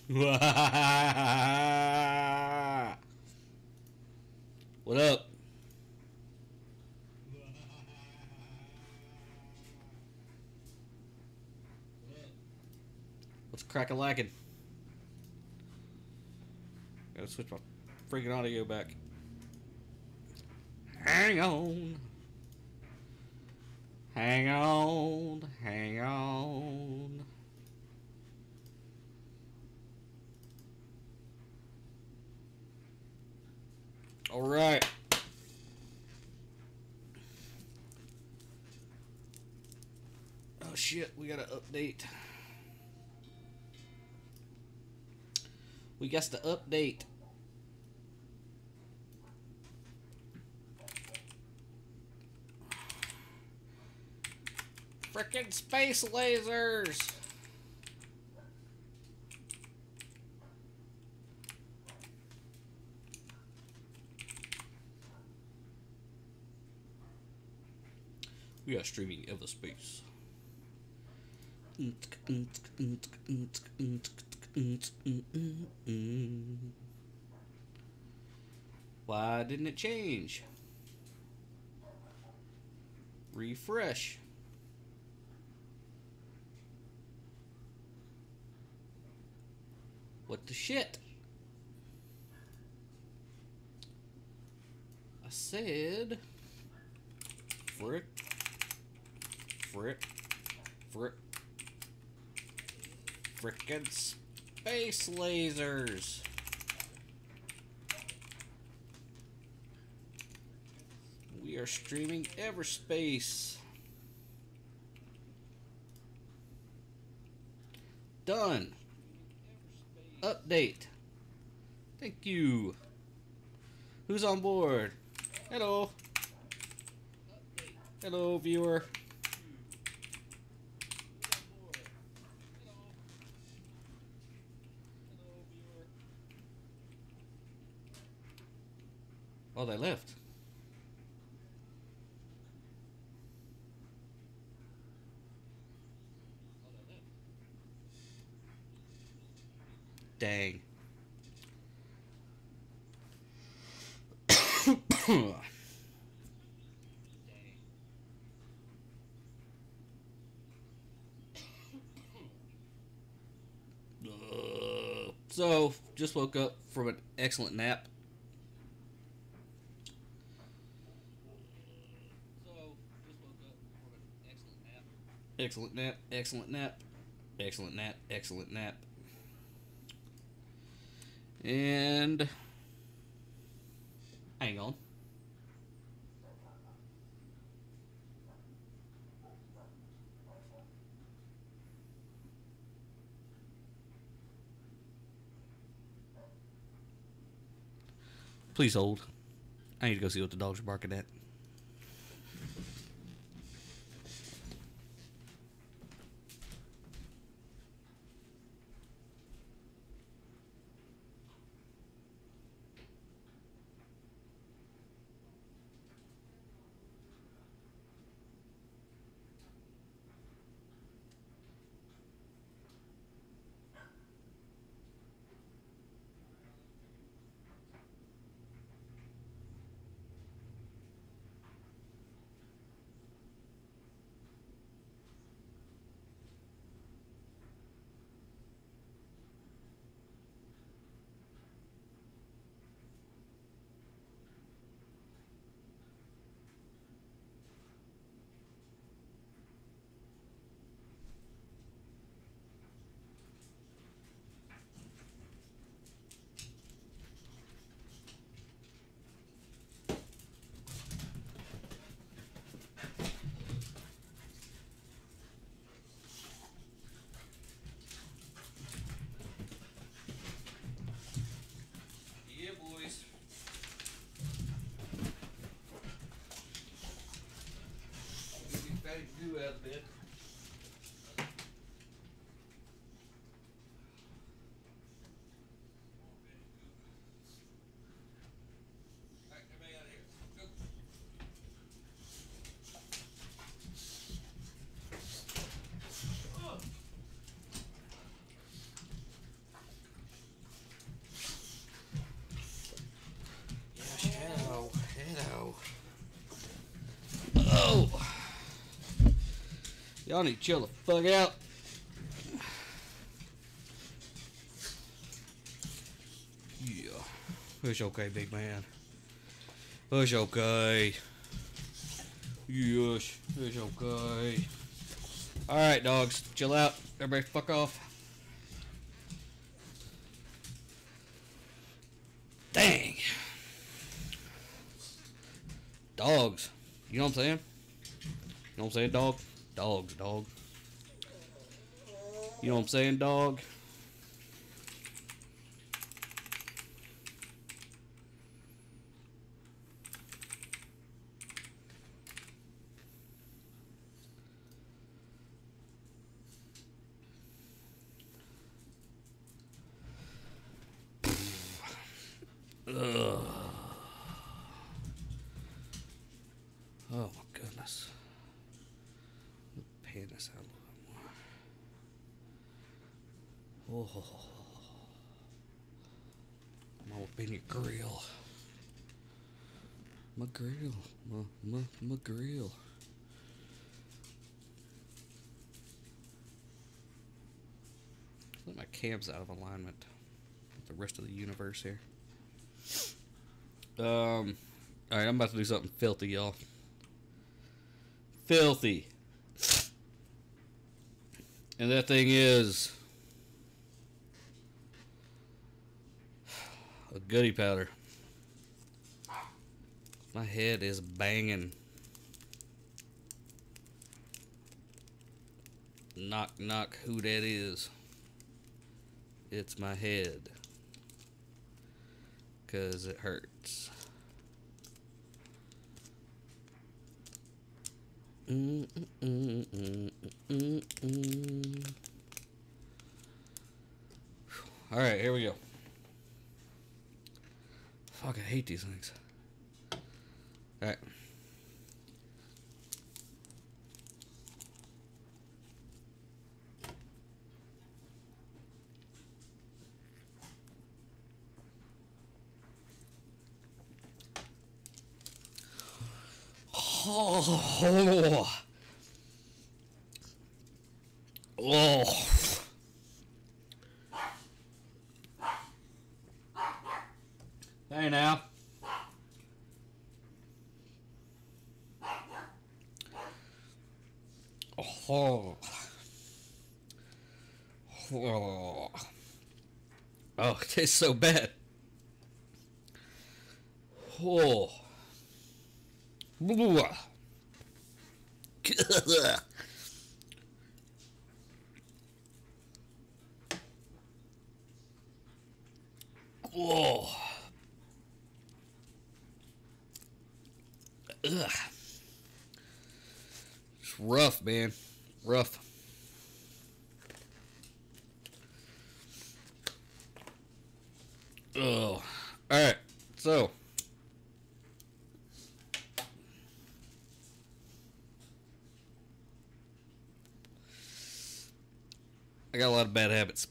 What up? What's crack-a-lackin'? Gotta switch my freaking audio back. Hang on. Hang on. Hang on. All right. Oh shit, we gotta update. We got to update. Frickin' space lasers! We are streaming Ever Space. Why didn't it change? Refresh. What the shit? I said frick, frick, frick, frickin' space lasers. We are streaming Everspace. Done. Update. Thank you. Who's on board? Hello. Hello, viewer. Oh, they left. Dang. So, just woke up from an excellent nap. Excellent nap, excellent nap, excellent nap, excellent nap. And hang on. Please hold. I need to go see what the dogs are barking at. Yeah, boys. Get back to do out of bed. Alright, everybody out of here. Go. Y'all need to chill the fuck out. Yeah. It's okay, big man. It's okay. Yes, it's okay. Alright, dogs. Chill out. Everybody fuck off. Dang. Dogs. You know what I'm saying? You know what I'm saying, dog? Dogs, dog. You know what I'm saying, dog? Ugh. Oh my goodness. Pan this out a little bit more. Oh. I'm all up in your grill. My grill. My grill. I think my cam's out of alignment with the rest of the universe here. Alright, I'm about to do something filthy, y'all. Filthy. And that thing is a goodie powder. My head is banging. Knock, knock, who that is? It's my head. 'Cause it hurts. Alright, here we go. Fuck, I hate these things. Alright. Oh. Oh. Hey now. Oh. Oh. Oh, it tastes so bad. Oh. Whoa. Ugh. It's rough, man. Rough. Oh. Alright. So. I got a lot of bad habits.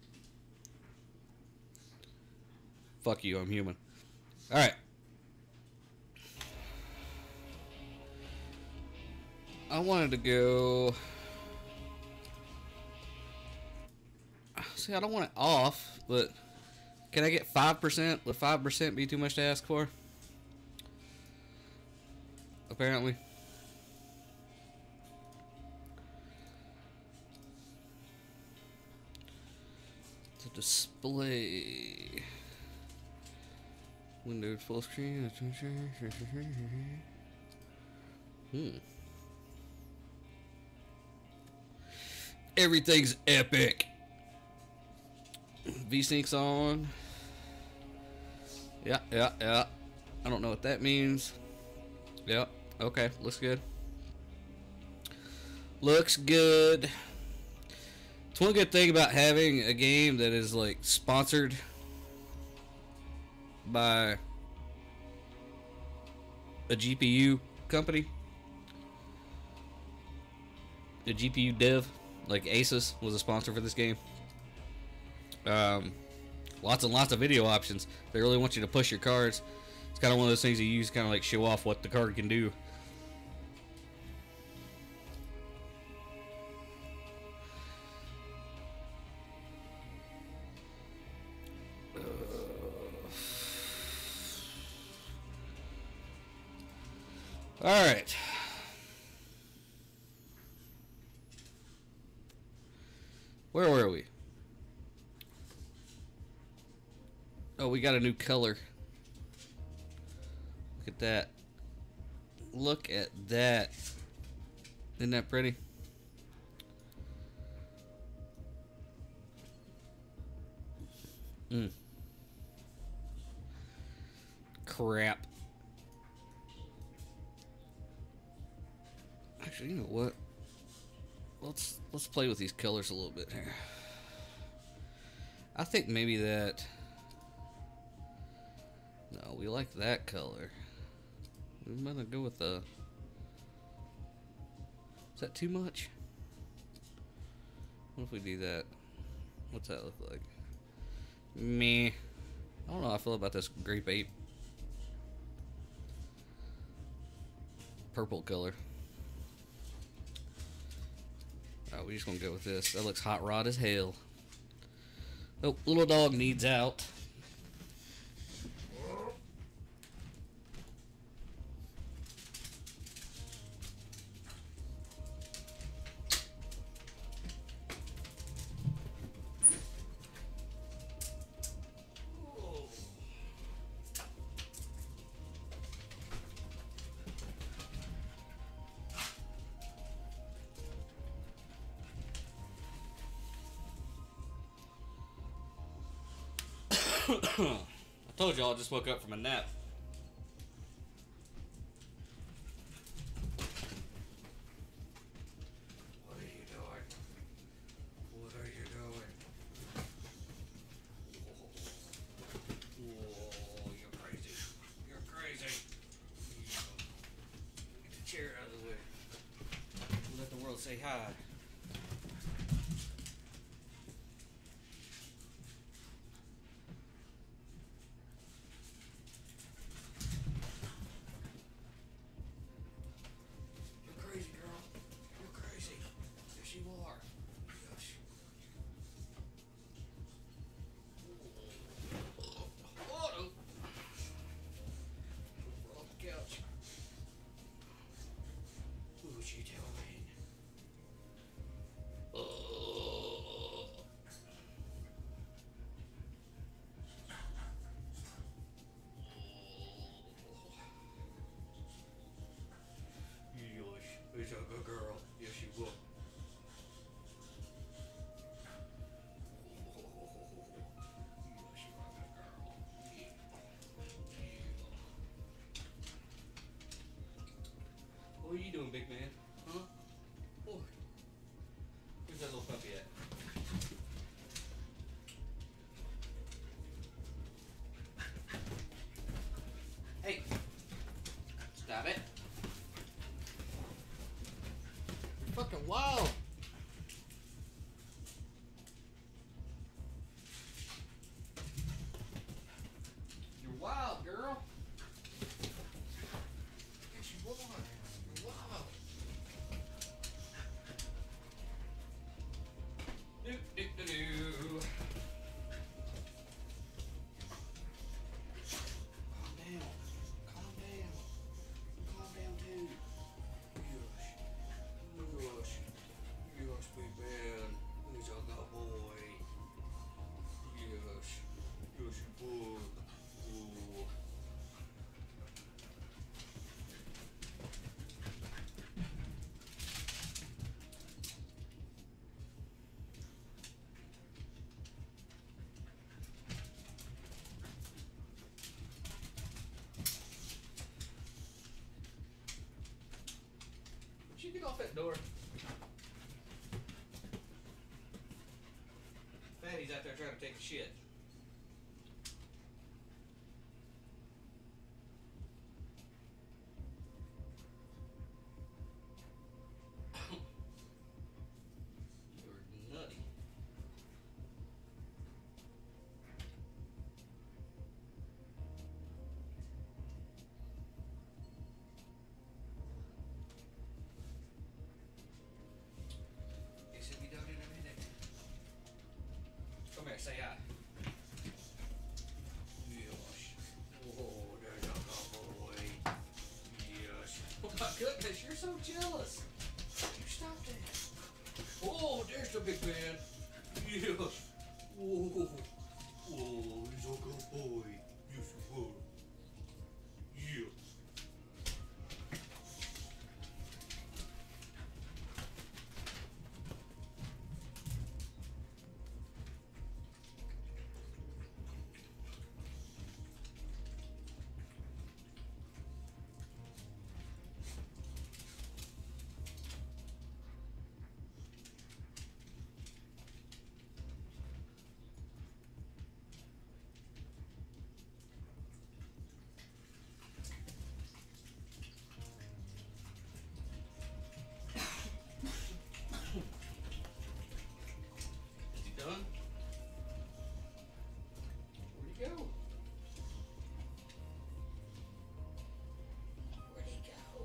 Fuck you, I'm human. Alright. I wanted to go... See, I don't want it off, but... Can I get 5%? Would 5% be too much to ask for? Apparently. To display... Windows full screen. Everything's epic. V-Sync's on. Yeah. I don't know what that means. Yeah, okay, looks good. Looks good. It's one good thing about having a game that is like sponsored by a GPU company. A GPU dev, like Asus was a sponsor for this game. Lots and lots of video options. They really want you to push your cards. It's kind of one of those things you use kind of like show off what the card can do. All right. Where were we? Oh, we got a new color. Look at that. Look at that. Isn't that pretty? Crap. Actually, you know what? Let's play with these colors a little bit here. I think maybe that. No, we like that color. I'm gonna go with the. Is that too much? What if we do that? What's that look like? Meh. I don't know how I feel about this grape ape. Purple color. Oh, we just gonna go with this. That looks hot rod as hell. Oh, little dog needs out. I told y'all I just woke up from a nap. What are you doing? What are you doing? Whoa, you're crazy. You're crazy. Get the chair out of the way. Let the world say hi. She's a good girl. Yes, she will. What are you doing, big man? Huh? Boy. Where's that little puppy at? Hey! Stop it. You're fucking wild! You're wild, girl! Yes, you are. You're wild. Do, do, do, do. Calm down. Calm down. Calm down too. Gosh. Gosh. Gosh, big man. He's a good boy. Yes. Yes, boy. Ooh. Would you get off that door? Fatty's out there trying to take a shit. You're nutty. Guess he'll be done in a minute. Come here, say hi. jealous. You stop that. Oh, there's the big man. Yeah. Whoa. Whoa, he's a good boy. Yes, you are. Yeah. Is he done? Where'd he go? Where'd he go?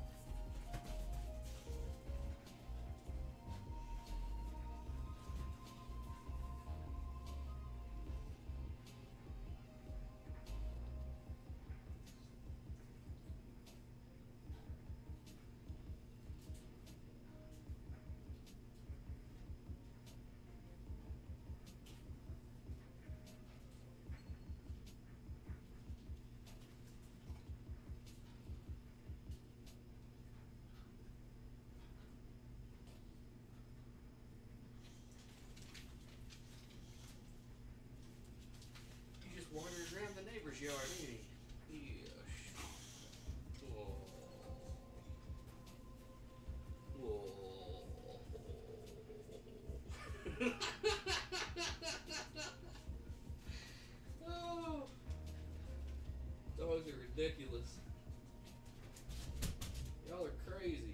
He just wandered around the neighbor's yard, ain't he? Yes. Oh. Whoa. Oh. Dogs are ridiculous. Y'all are crazy.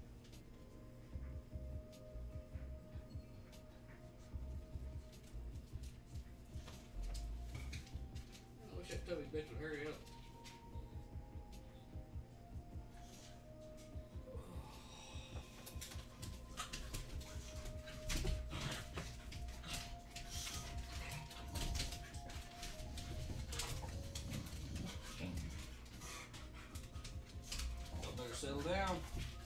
I wish that tubby bitch would hurry up. Y'all better settle down.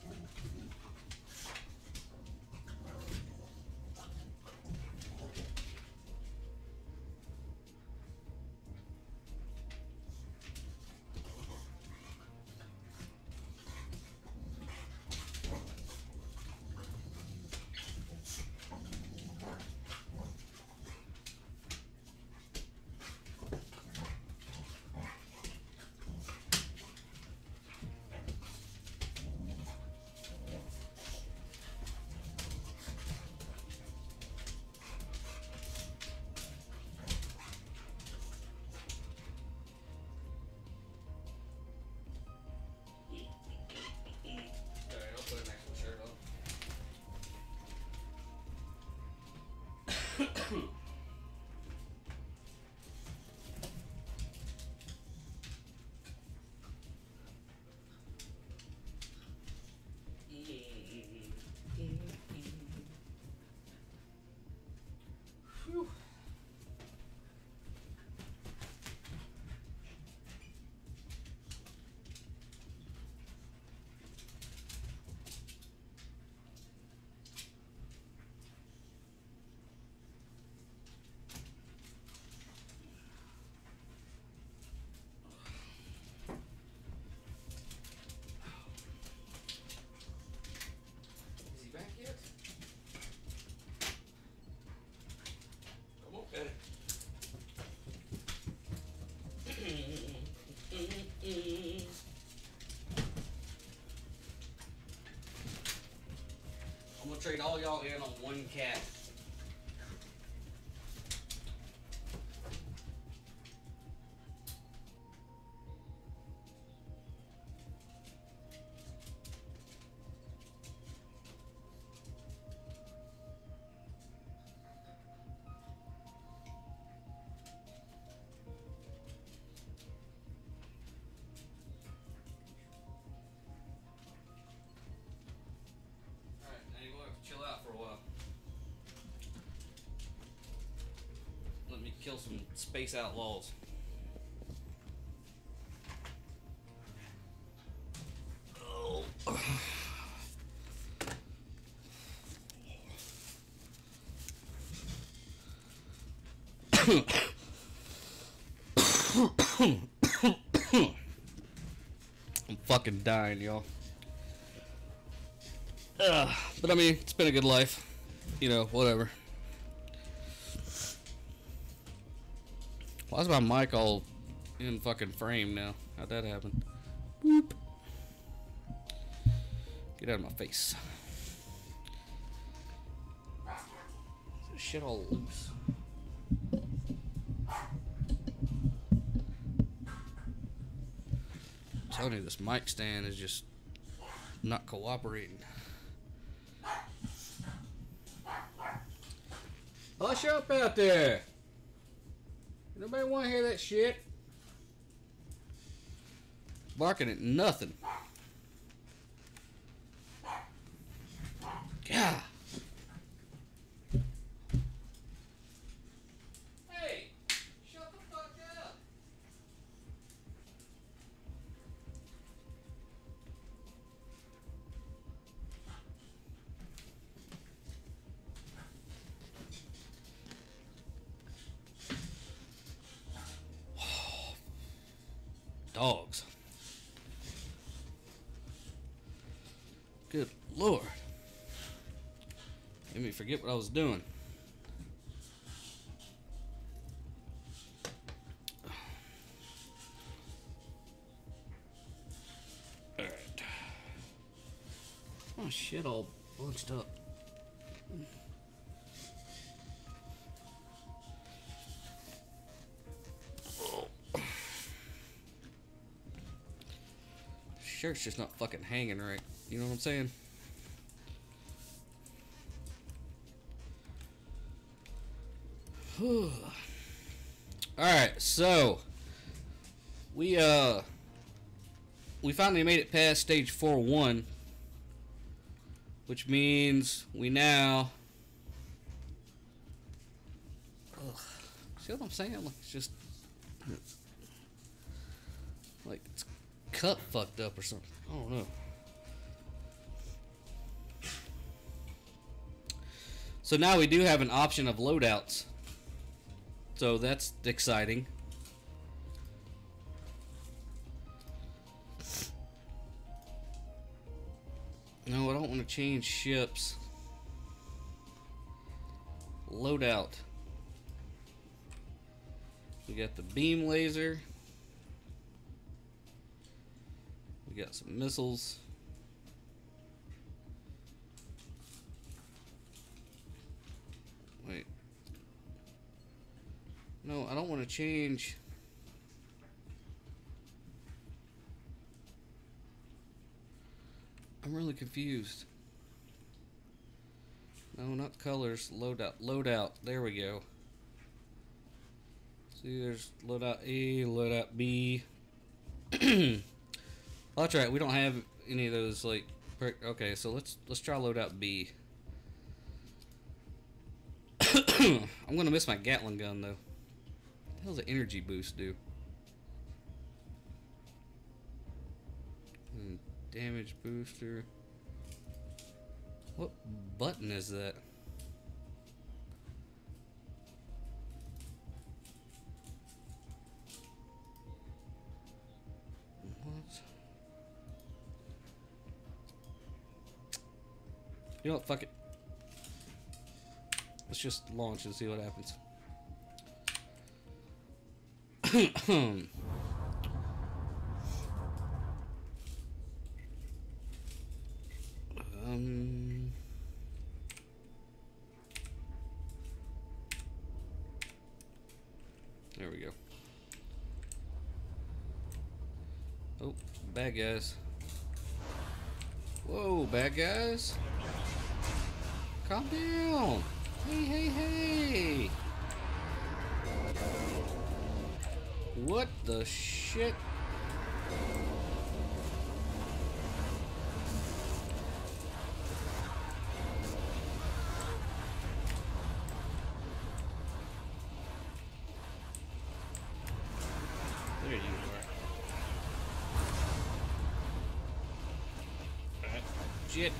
Alright, I'll put an actual shirt on. Whew. Is he back yet? Come on, Petty. I'm gonna trade all y'all in on one cat. Alright, now you're gonna have to chill out for a while. Let me kill some space outlaws. Oh. I'm fucking dying, y'all. But I mean, it's been a good life. You know, whatever. Why is my mic all in fucking frame now? How'd that happen? Boop. Get out of my face. This shit all loose. I'm telling you, this mic stand is just not cooperating. Hush up out there! Nobody want to hear that shit. Barking at nothing. God. Hey, shut the fuck up. Dogs. Good Lord. Made me forget what I was doing. Alright. Oh shit, all bunched up. Shirt's just not fucking hanging right. You know what I'm saying? Alright, so we finally made it past stage 4-1, which means we now see what I'm saying? Like it's just like it's cup fucked up or something. I don't know. So now we do have an option of loadouts. So that's exciting. No, I don't want to change ships. Loadout. We got the beam laser. We got some missiles. Wait. No, I don't want to change. I'm really confused. No, not colors. Loadout. Loadout. There we go. See, there's loadout A, loadout B. Well, that's right. We don't have any of those. Like, okay. So let's try loadout B. I'm gonna miss my Gatling gun though. What the hell's an energy boost do? Damage booster. What button is that? What? You know what? Fuck it. Let's just launch and see what happens. There we go. Oh, bad guys. Whoa, bad guys. Calm down. Hey, hey, hey. What the shit? There you are. Shit.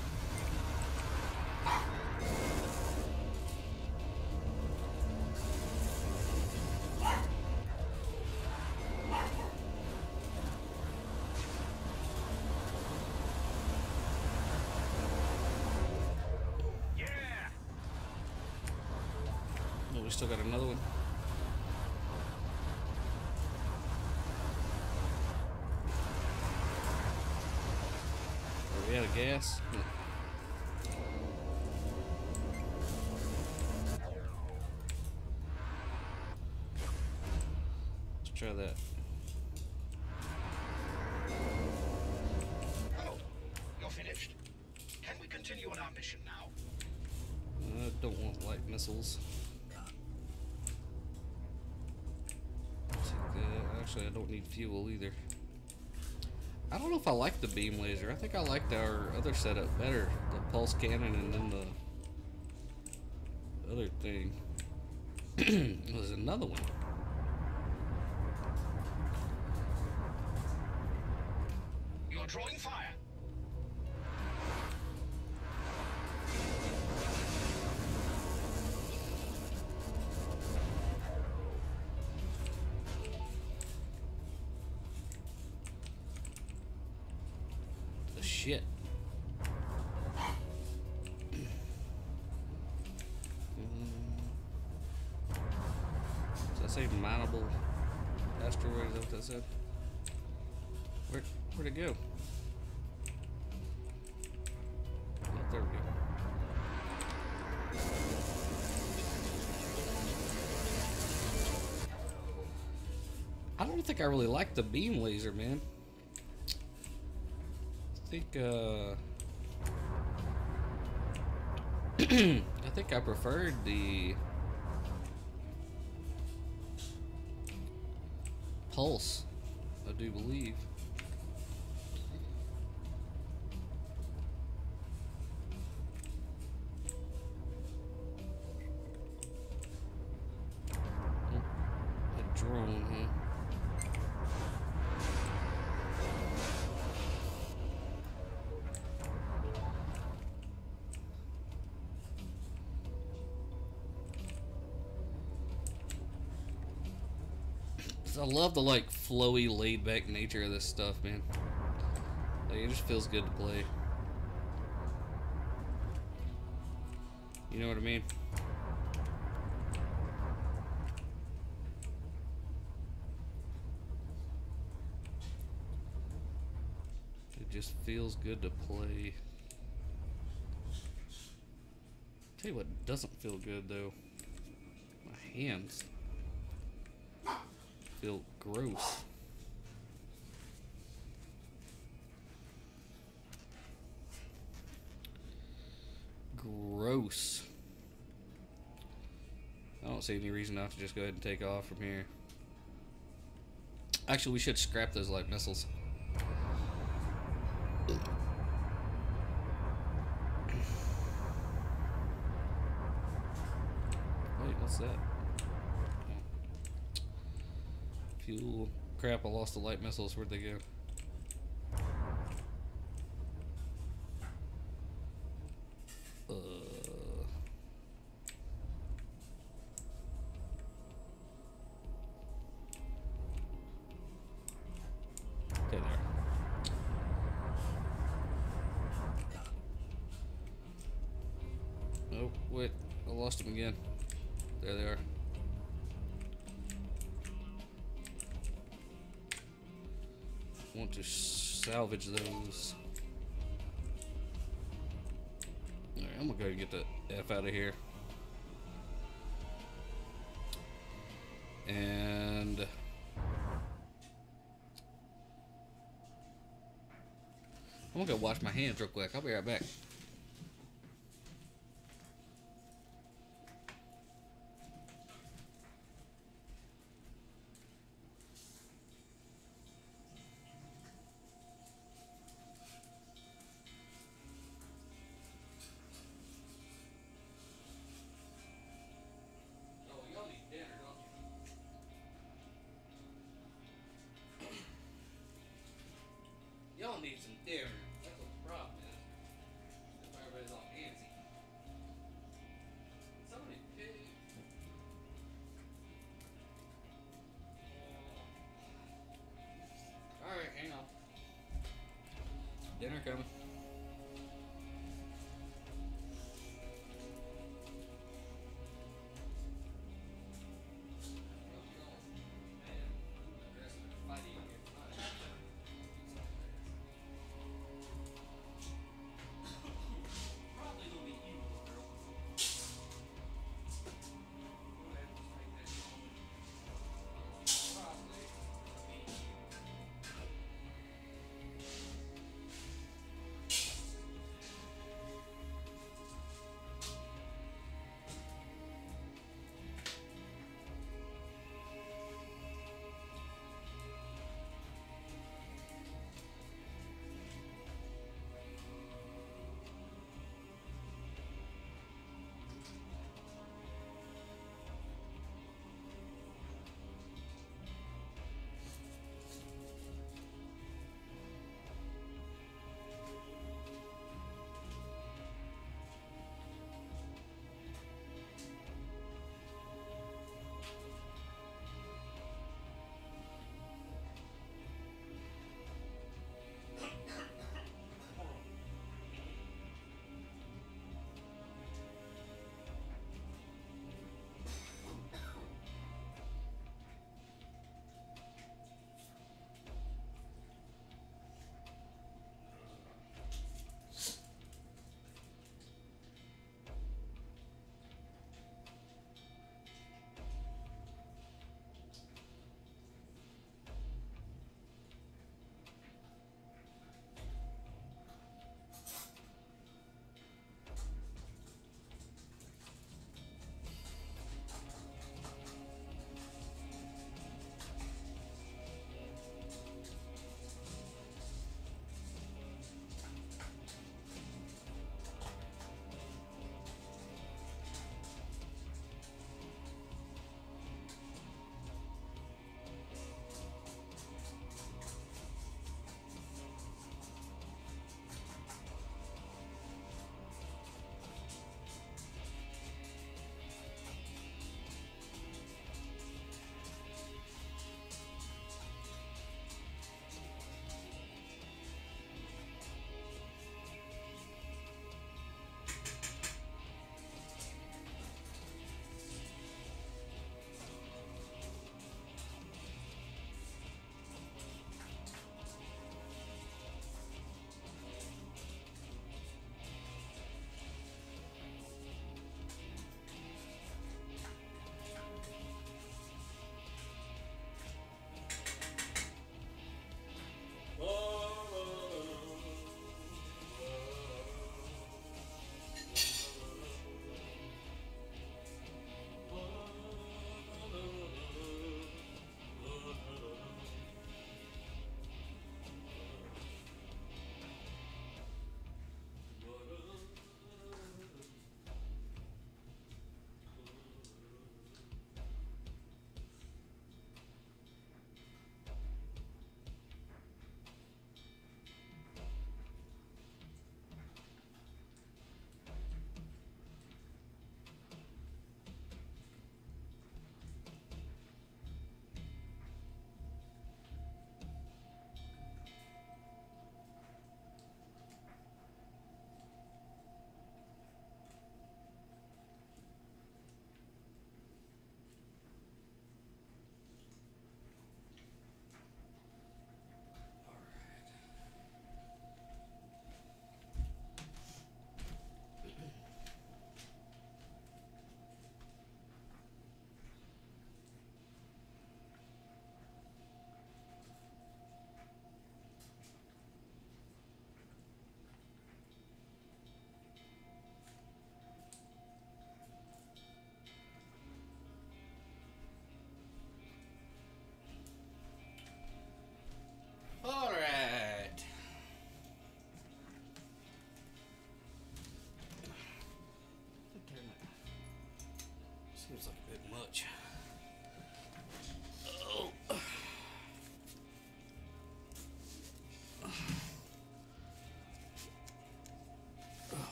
we still got another one. Are we out of gas? Let's try that. Oh, you're finished. Can we continue on our mission now? I don't want light missiles. Actually, I don't need fuel either. I don't know if I like the beam laser. I think I liked our other setup better. The pulse cannon and then the other thing. There's another one. You're drawing fire. The shit. Does that say mineable asteroid? Is that what that said? Where'd it go? Oh, there we go. I don't think I really like the beam laser, man. I think I think I preferred the pulse. I do believe. A drone, huh? I love the like flowy, laid back nature of this stuff, man. Like, it just feels good to play. You know what I mean? It just feels good to play. Tell you what doesn't feel good though. My hands feel gross. Gross. I don't see any reason not to just go ahead and take off from here. Actually, we should scrap those light missiles. Wait, what's that? Fuel. Crap, I lost the light missiles. Where'd they go? Okay, there. Oh, wait. I lost them again. There they are. Want to salvage those. Alright, I'm gonna go get the F out of here. And I'm gonna go wash my hands real quick. I'll be right back. Y'all need some dinner. That's what the problem is. Everybody's all antsy. Somebody pay. Alright, hang on. Dinner coming.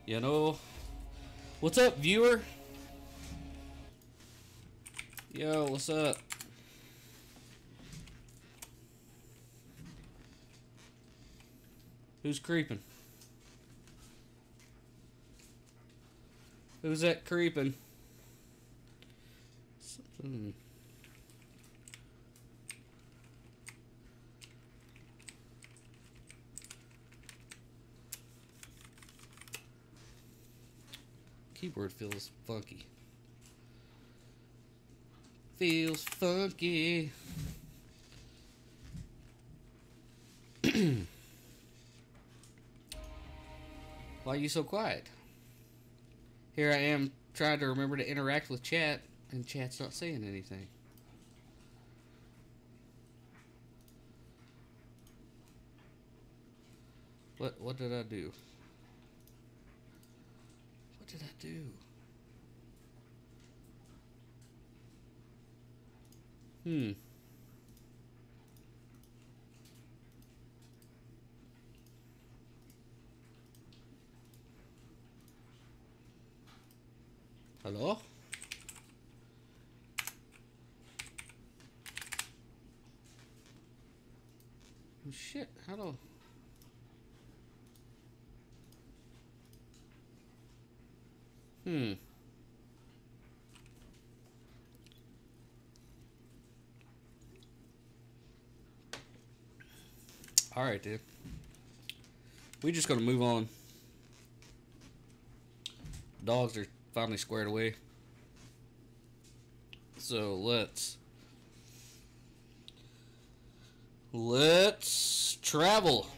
You know. What's up, viewer? Yo, what's up? Who's creeping? Who's that creeping? Something. Keyboard feels funky. Feels funky. Why are you so quiet? Here I am trying to remember to interact with chat, and chat's not saying anything. What did I do? What did I do? Hello? Oh, shit, how do... Alright, dude. We're just gonna move on. Dogs are finally squared away. So let's travel.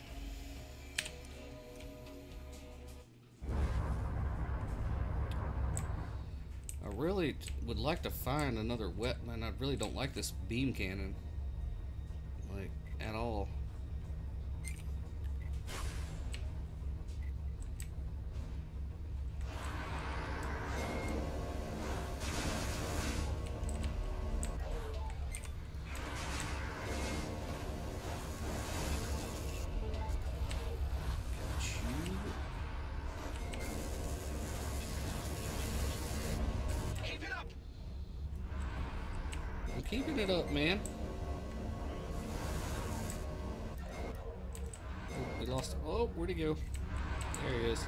I really would like to find another weapon. I really don't like this beam cannon, like, at all. Keeping it up, man. Oh, we lost him. Oh, where'd he go? There he is.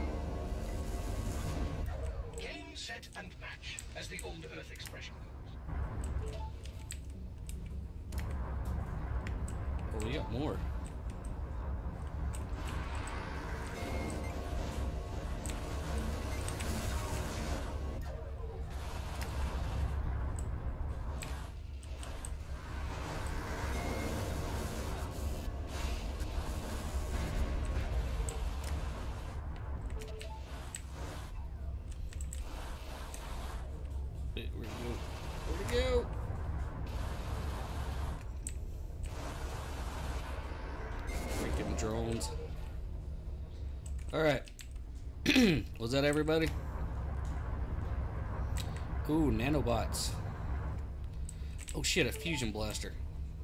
Game, set, and match, as the old Earth expression goes. Oh, we got more. Where'd he go? Freaking drones. Alright. Was that everybody? Ooh, nanobots. Oh shit, a fusion blaster.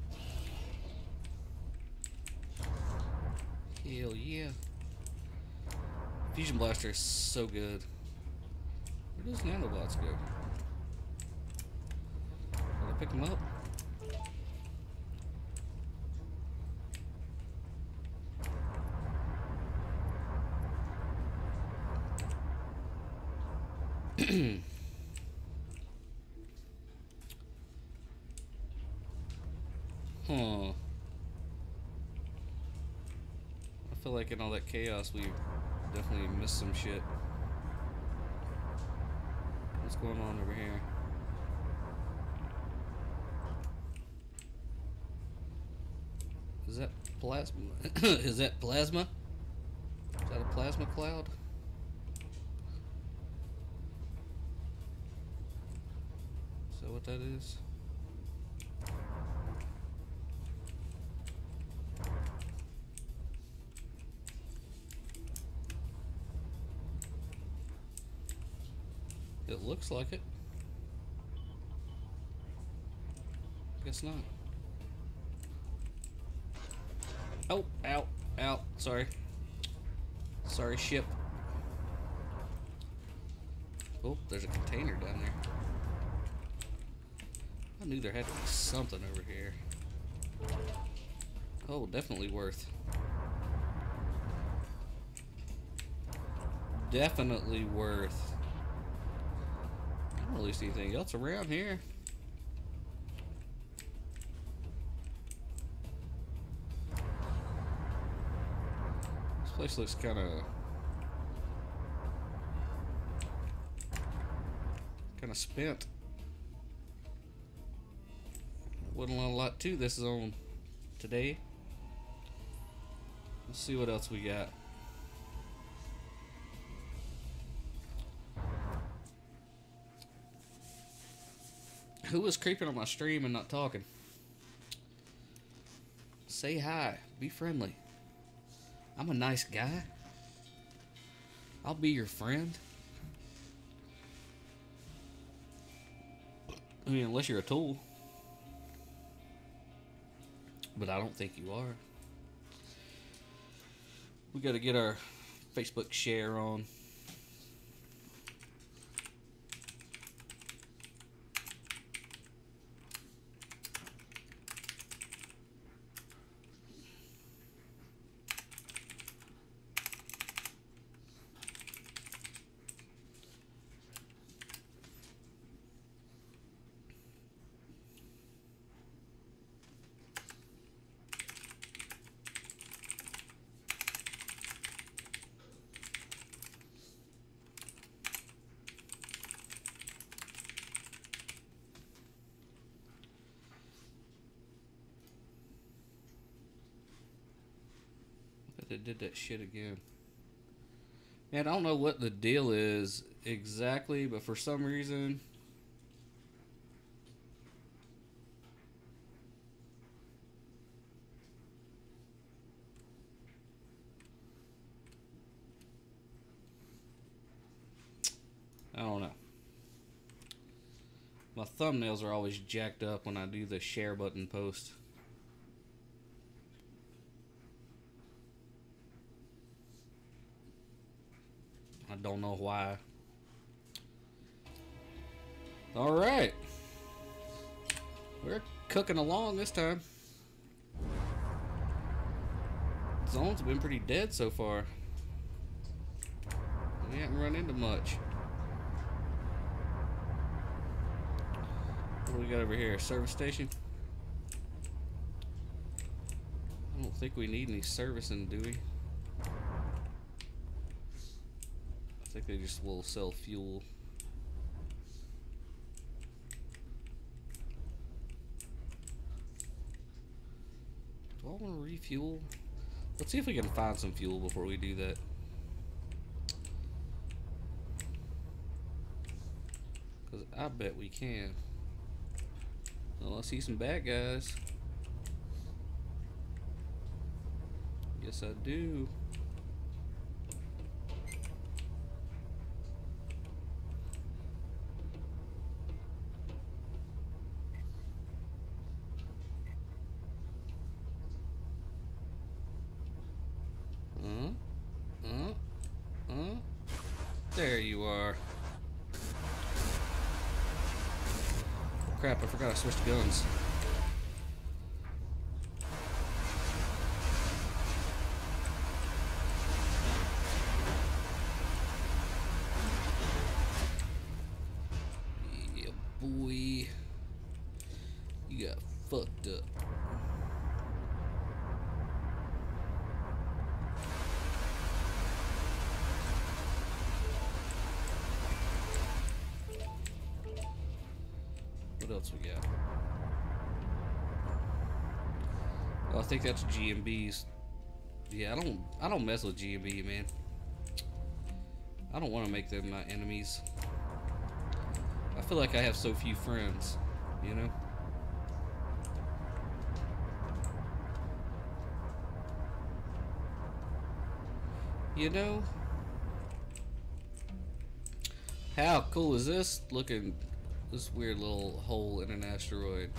Hell yeah. Fusion blaster is so good. Where does nanobots go? Did I pick them up? Huh. I feel like in all that chaos we definitely missed some shit. What's going on over here? Is that plasma? Is that plasma? Is that a plasma cloud? Is that what that is? It looks like it. Guess not. Oh, ow, ow, sorry. Sorry, ship. Oh, there's a container down there. I knew there had to be something over here. Oh, definitely worth. Definitely worth. I don't really see anything else around here. This place looks kind of spent. Wasn't a lot to this zone today. Let's see what else we got. Who is creeping on my stream and not talking? Say hi. Be friendly. I'm a nice guy. I'll be your friend. I mean, unless you're a tool. But I don't think you are. We got to get our Facebook share on. They did that shit again. Man, I don't know what the deal is exactly, but for some reason I don't know. My thumbnails are always jacked up when I do the share button post. I don't know why. All right. We're cooking along this time. Zone's been pretty dead so far. We haven't run into much. What do we got over here? Service station? I don't think we need any servicing, do we? I think they just will sell fuel. Do I want to refuel? Let's see if we can find some fuel before we do that. Because I bet we can. Well, I see some bad guys. Yes, I do. There you are. Crap, I forgot I switched guns. Yeah, boy. You got fucked up. What else we got? Oh, I think that's GMBs. Yeah, I don't mess with GMB, man. I don't want to make them my enemies. I feel like I have so few friends, you know? You know? How cool is this? Looking, this weird little hole in an asteroid.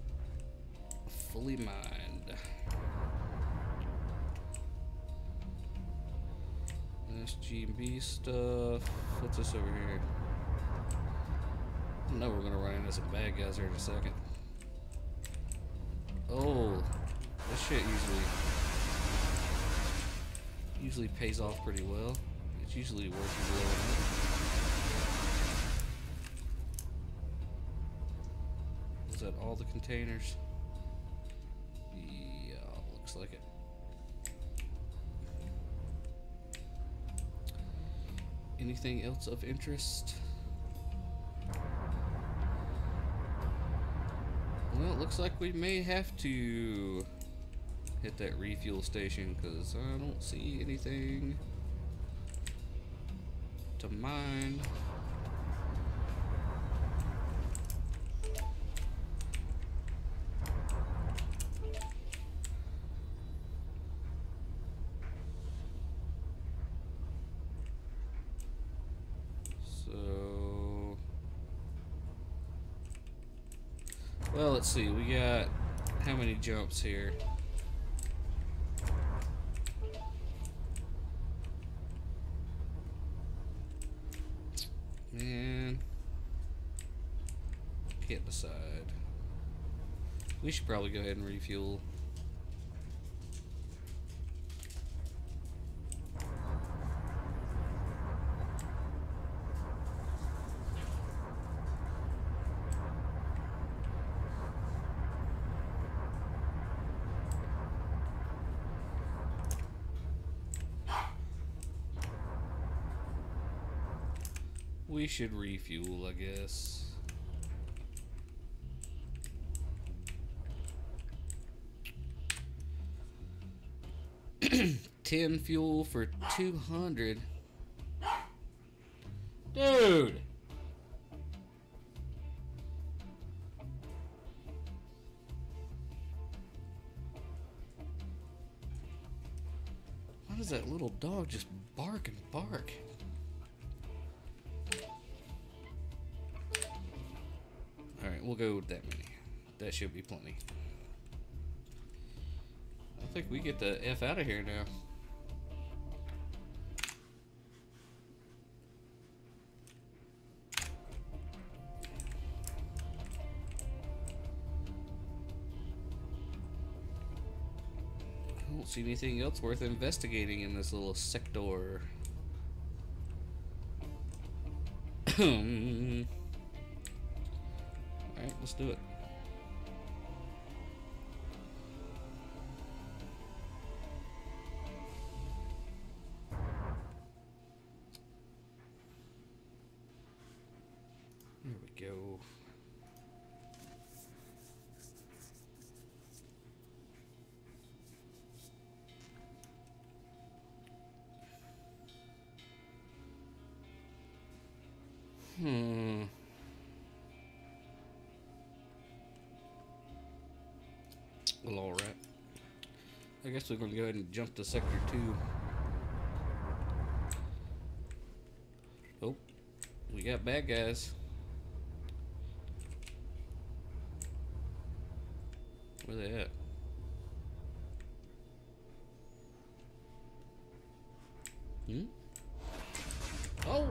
Fully mined. That's G&B stuff. What's this over here? I know we're gonna run into some bad guys here in a second. Oh, this shit usually pays off pretty well. It's usually worth blowing up. Is that all the containers? Yeah, looks like it. Anything else of interest? Well, it looks like we may have to hit that refuel station because I don't see anything to mine. So, well, let's see. We got how many jumps here? Man, can't decide. We should probably go ahead and refuel. We should refuel, I guess. $10 fuel for 200. Dude! Why does that little dog just bark and bark? Alright, we'll go with that many. That should be plenty. I think we get the F out of here now. I don't see anything else worth investigating in this little sector. Alright, let's do it. There we go. Well, alright. I guess we're going to go ahead and jump to Sector 2. Oh, we got bad guys. Where they at? Oh!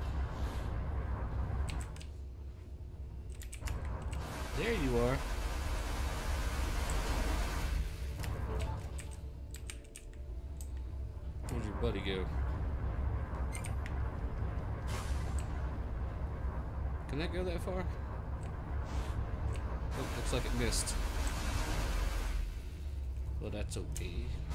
There you are. Where'd your buddy go? Can that go that far? Oh, looks like it missed. Well, that's okay.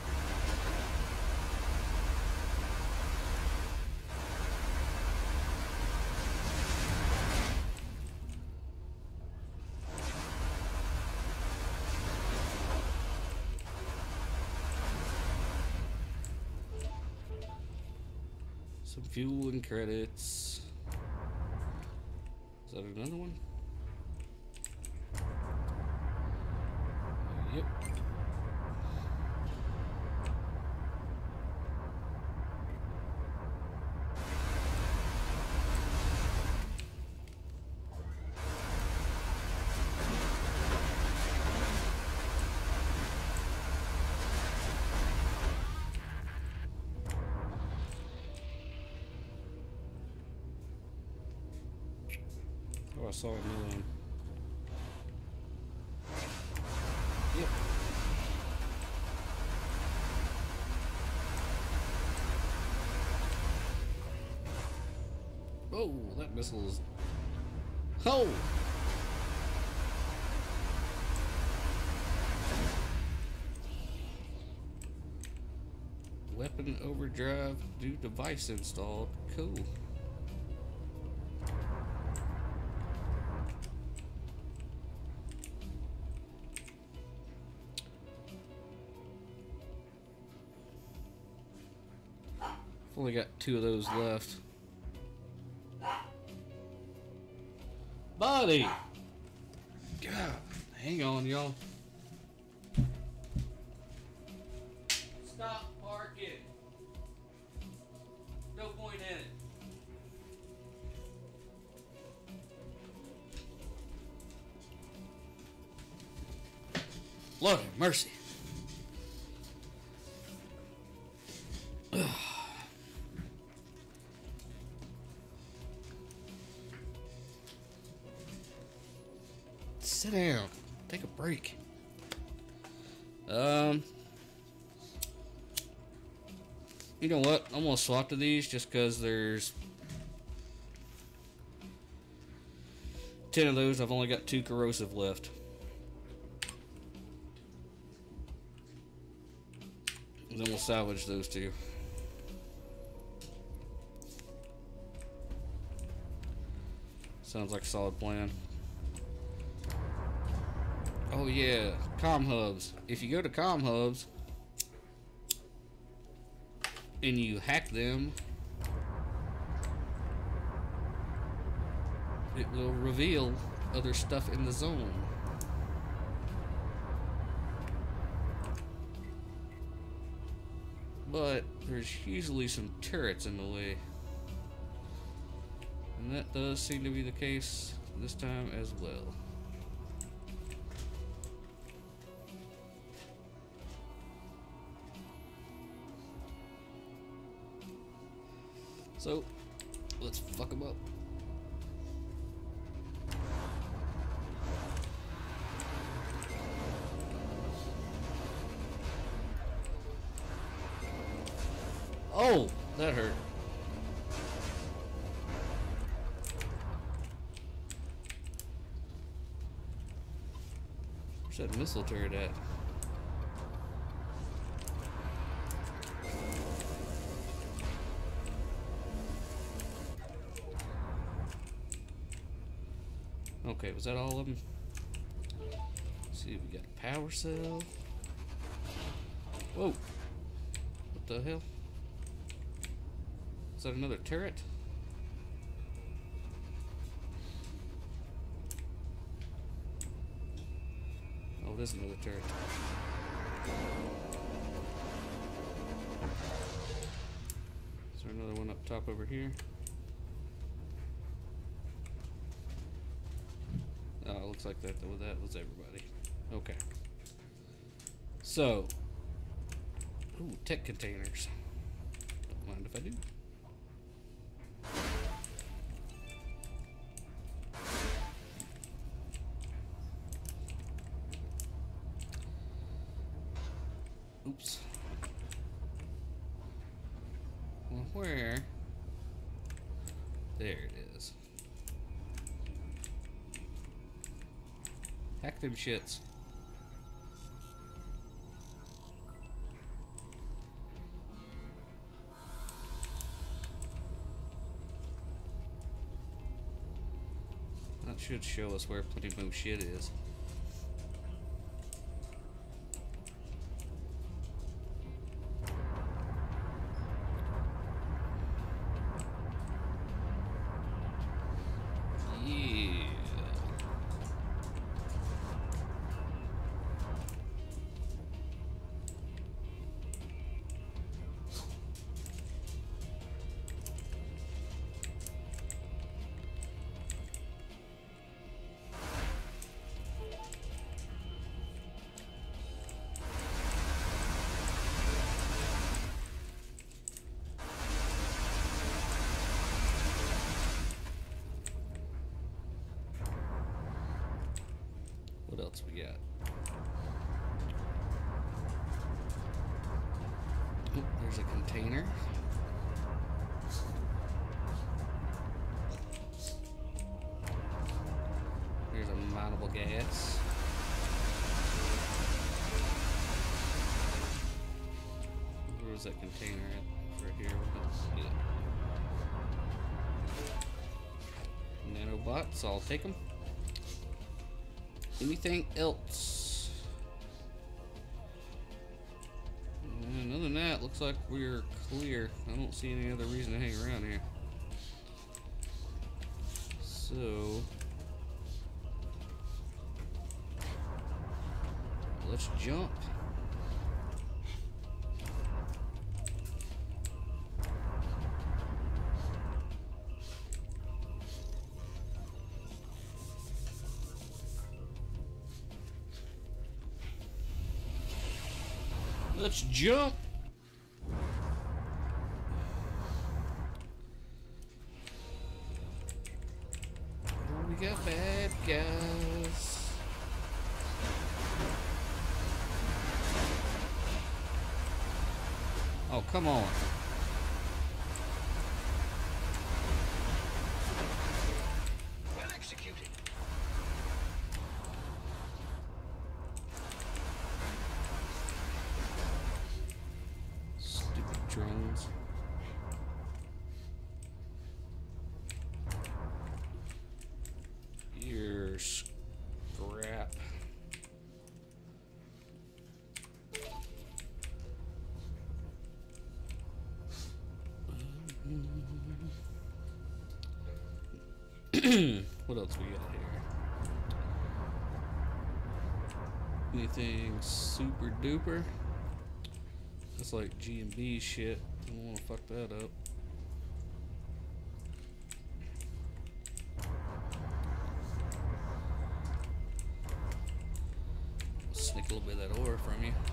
Some fuel and credits. Is that another one? Yep. saw another one. Yep. Oh, that missile is... Oh! Weapon overdrive, new device installed. Cool. I've only got 2 of those left. Buddy! God, hang on, y'all. Stop parking. No point in it. Lord have mercy. Sit down. Take a break. You know what? I'm gonna swap to these just because there's 10 of those. I've only got 2 corrosive left. And then we'll salvage those 2. Sounds like a solid plan. Oh yeah, comm hubs. If you go to comm hubs and you hack them, it will reveal other stuff in the zone. But there's usually some turrets in the way. And that does seem to be the case this time as well. So, let's fuck them up. Oh, that hurt. Where's that missile turret at? Okay, was that all of them? Let's see, we got a power cell. Whoa! What the hell? Is that another turret? Oh, there's another turret. Is there another one up top over here? Oh, it looks like that was everybody. Okay. So, ooh, tech containers. Don't mind if I do. Oops. Well, where? There it is. Hack them shits. That should show us where Plenty Mo shit is. else we got? Oh, there's a container. There's a mineable gas. Where was that container at? Right here. Yeah. Nanobots, I'll take them. Anything else? Other than that, looks like we're clear. I don't see any other reason to hang around here. So let's jump. Let's jump. Oh, we got bad guys. Oh, come on. Well executed. Stupid drones. You're scrap. What else we got here? Anything super duper? That's like G&B shit. I don't want to fuck that up. Sneak a little bit of that ore from you.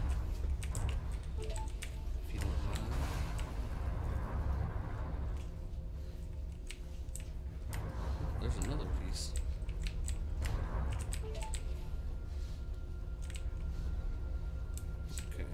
If you don't mind. There's another piece. Okay.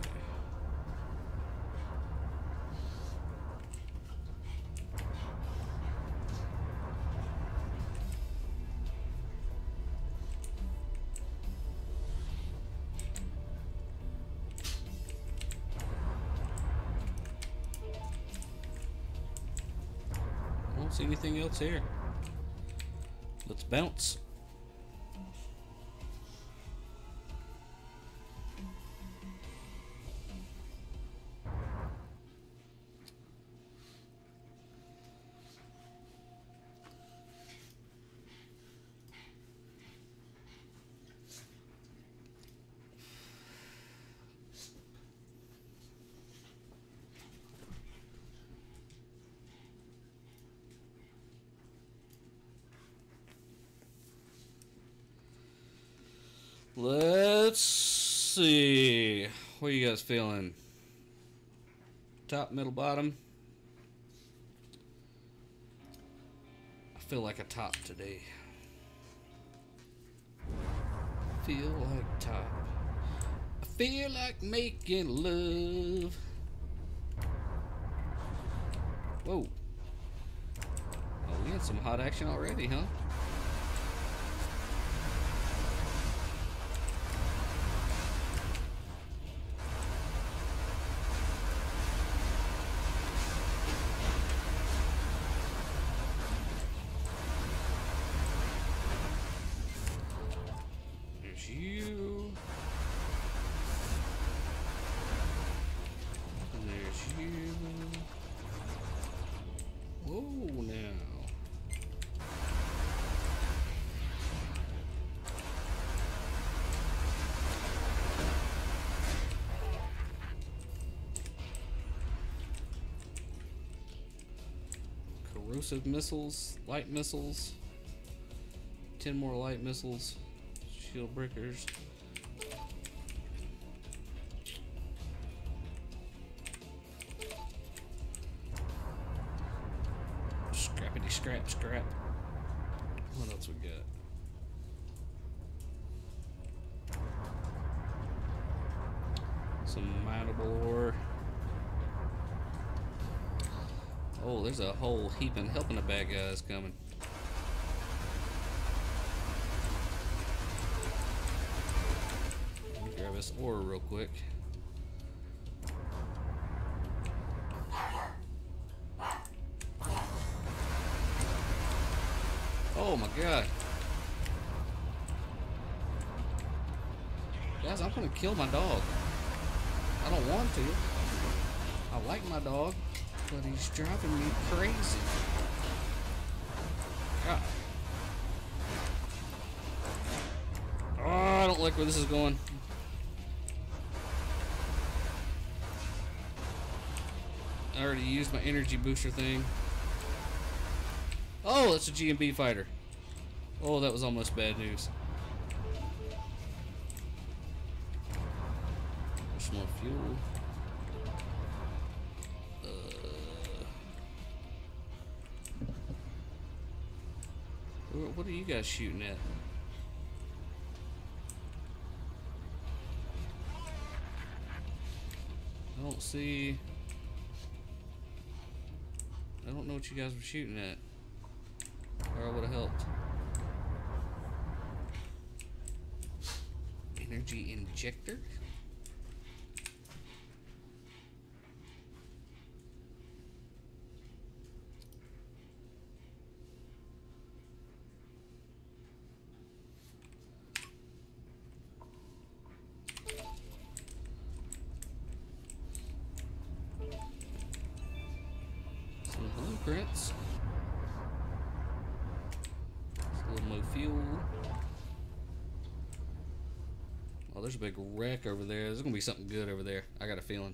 I don't see anything else here. Let's bounce. Let's see. What are you guys feeling? Top, middle, bottom? I feel like a top today. Feel like top. I feel like making love. Whoa. Oh, we had some hot action already, huh? There's you. There's you. Whoa, now. Corrosive missiles, light missiles, 10 more light missiles, shield breakers. Scrappity scrap scrap. What else we got? Some mineable ore. Oh, there's a whole heaping helping of bad guys coming. Let me grab this ore real quick. Oh my god. Guys, I'm gonna kill my dog. I don't want to. I like my dog, but he's driving me crazy. God. Oh, I don't like where this is going. I already used my energy booster thing. Oh, that's a GMB fighter. Oh, that was almost bad news. There's more fuel. What are you guys shooting at? I don't see. I don't know what you guys were shooting at. Or I would have helped. Energy injector? Some blueprints. A little more fuel. Oh, there's a big wreck over there. There's gonna be something good over there. I got a feeling.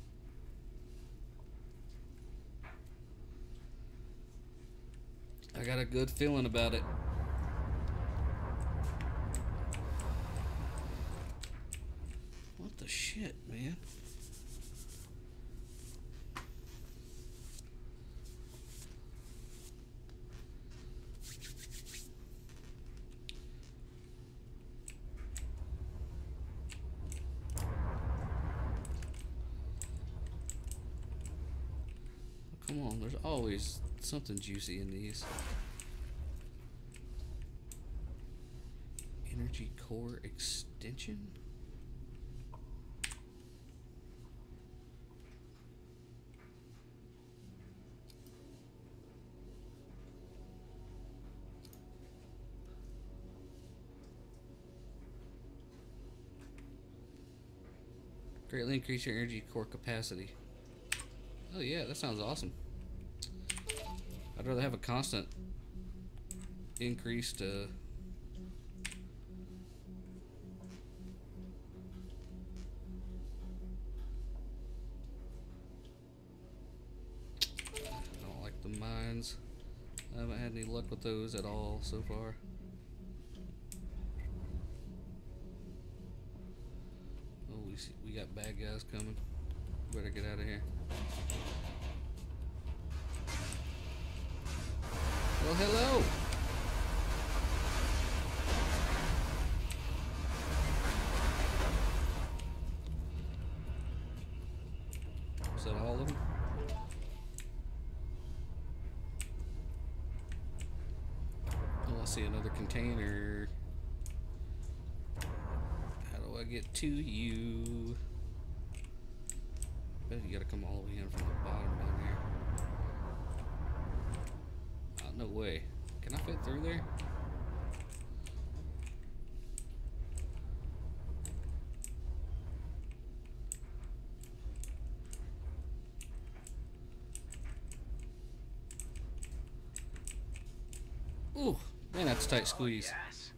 I got a good feeling about it. What the shit, man? Come on, there's always something juicy in these. Energy core extension? Greatly increase your energy core capacity. Oh yeah, that sounds awesome. I'd rather have a constant increased I don't like the mines. I haven't had any luck with those at all so far. Oh, we got bad guys coming. Better get out of here. Well, hello. Is that all of them? Oh, I see another container. How do I get to you? Bet you gotta come all the way in from the bottom down here. No way. Can I fit through there? Ooh, man, that's a tight squeeze. Yes.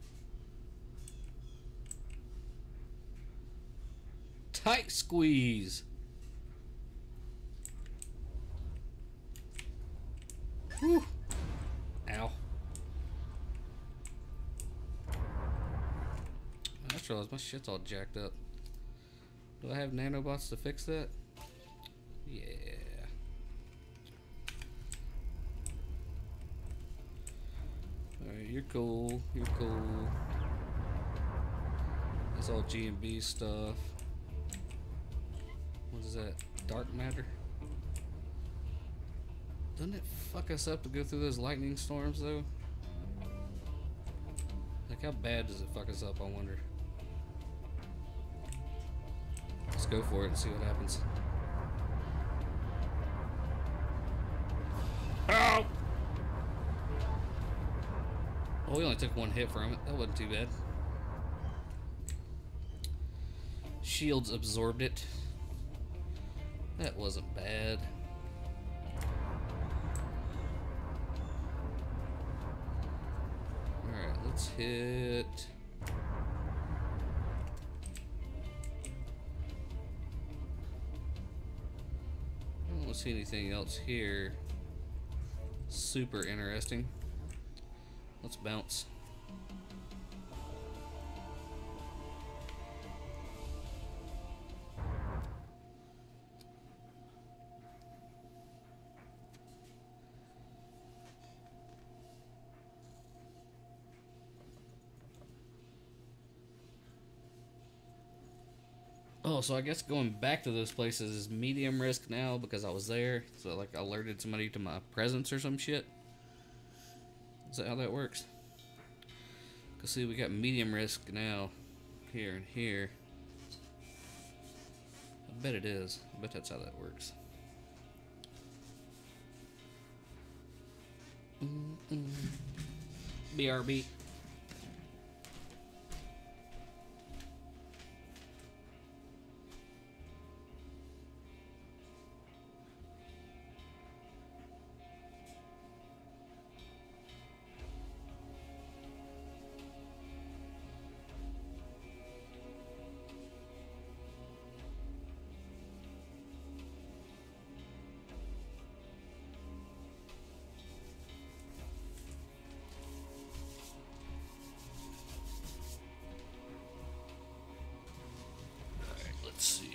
Tight squeeze. Whew. Ow. I just realized my shit's all jacked up. Do I have nanobots to fix that? Yeah. Alright, you're cool. You're cool. That's all G&B stuff. What is that? Dark matter? Doesn't it fuck us up to go through those lightning storms, though? Like, how bad does it fuck us up, I wonder? Let's go for it and see what happens. Ow! Oh, we only took one hit from it. That wasn't too bad. Shields absorbed it. That wasn't bad. Alright, let's hit... I don't see anything else here super interesting. Let's bounce. Oh, so I guess going back to those places is medium risk now because I was there. So, like, alerted somebody to my presence or some shit. Is that how that works? Cause see, we got medium risk now, here and here. I bet it is. I bet that's how that works. BRB. Let's see.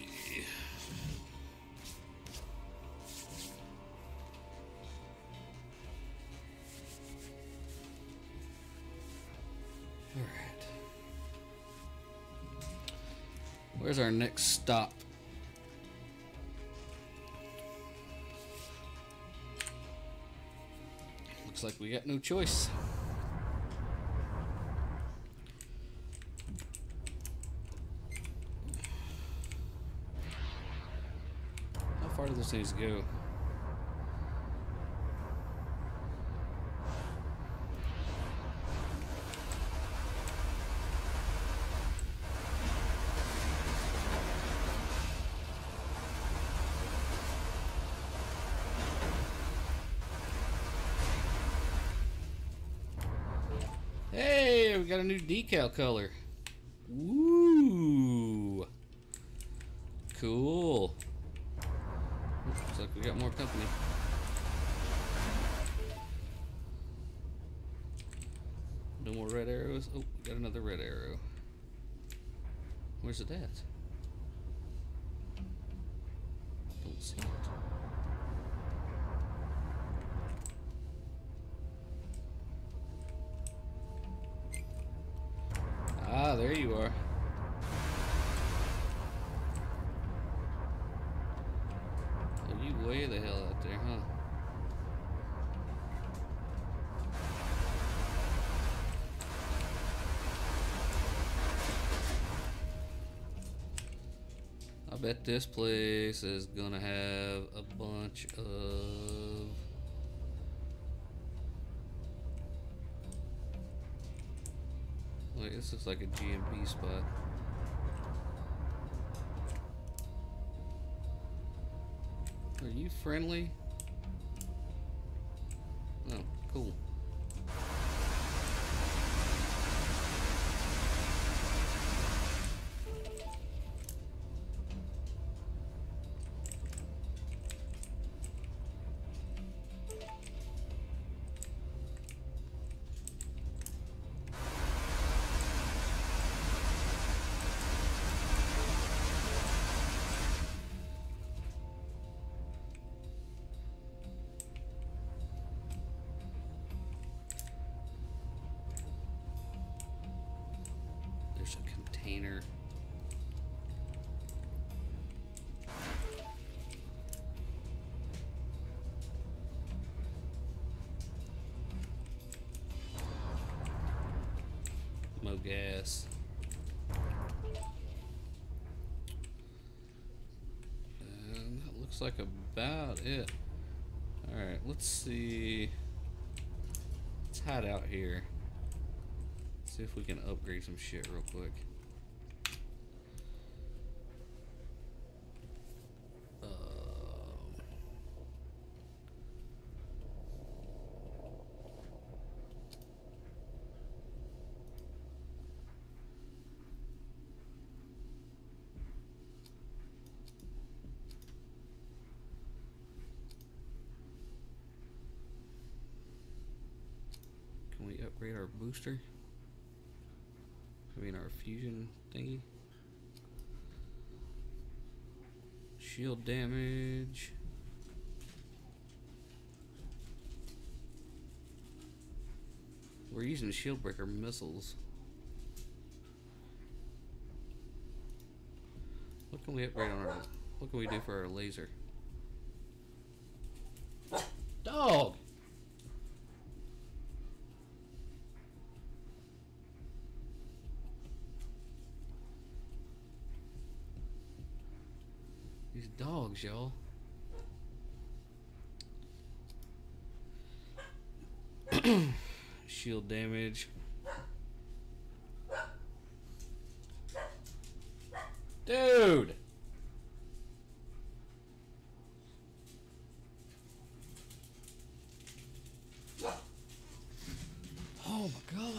All right. Where's our next stop? Looks like we got no choice. How far do those things go? Hey, we got a new decal color. Woo! Cool. Looks like we got more company. No more red arrows. Oh, we got another red arrow. Where's it at? Don't see it. Ah, there you are. Oh, you way the hell out there, huh? I bet this place is gonna have a bunch of... Wait, this looks like a GMB spot. Are you friendly? Oh, cool. There's a container. gas. And that looks like about it. Alright, let's see. Let's hide out here. See if we can upgrade some shit real quick. Can we upgrade our booster? I mean our fusion thingy. Shield damage. We're using shield breaker missiles. What can we upgrade on our, what can we do for our laser? Dog! These dogs, y'all. Shield damage. Dude! Oh my god.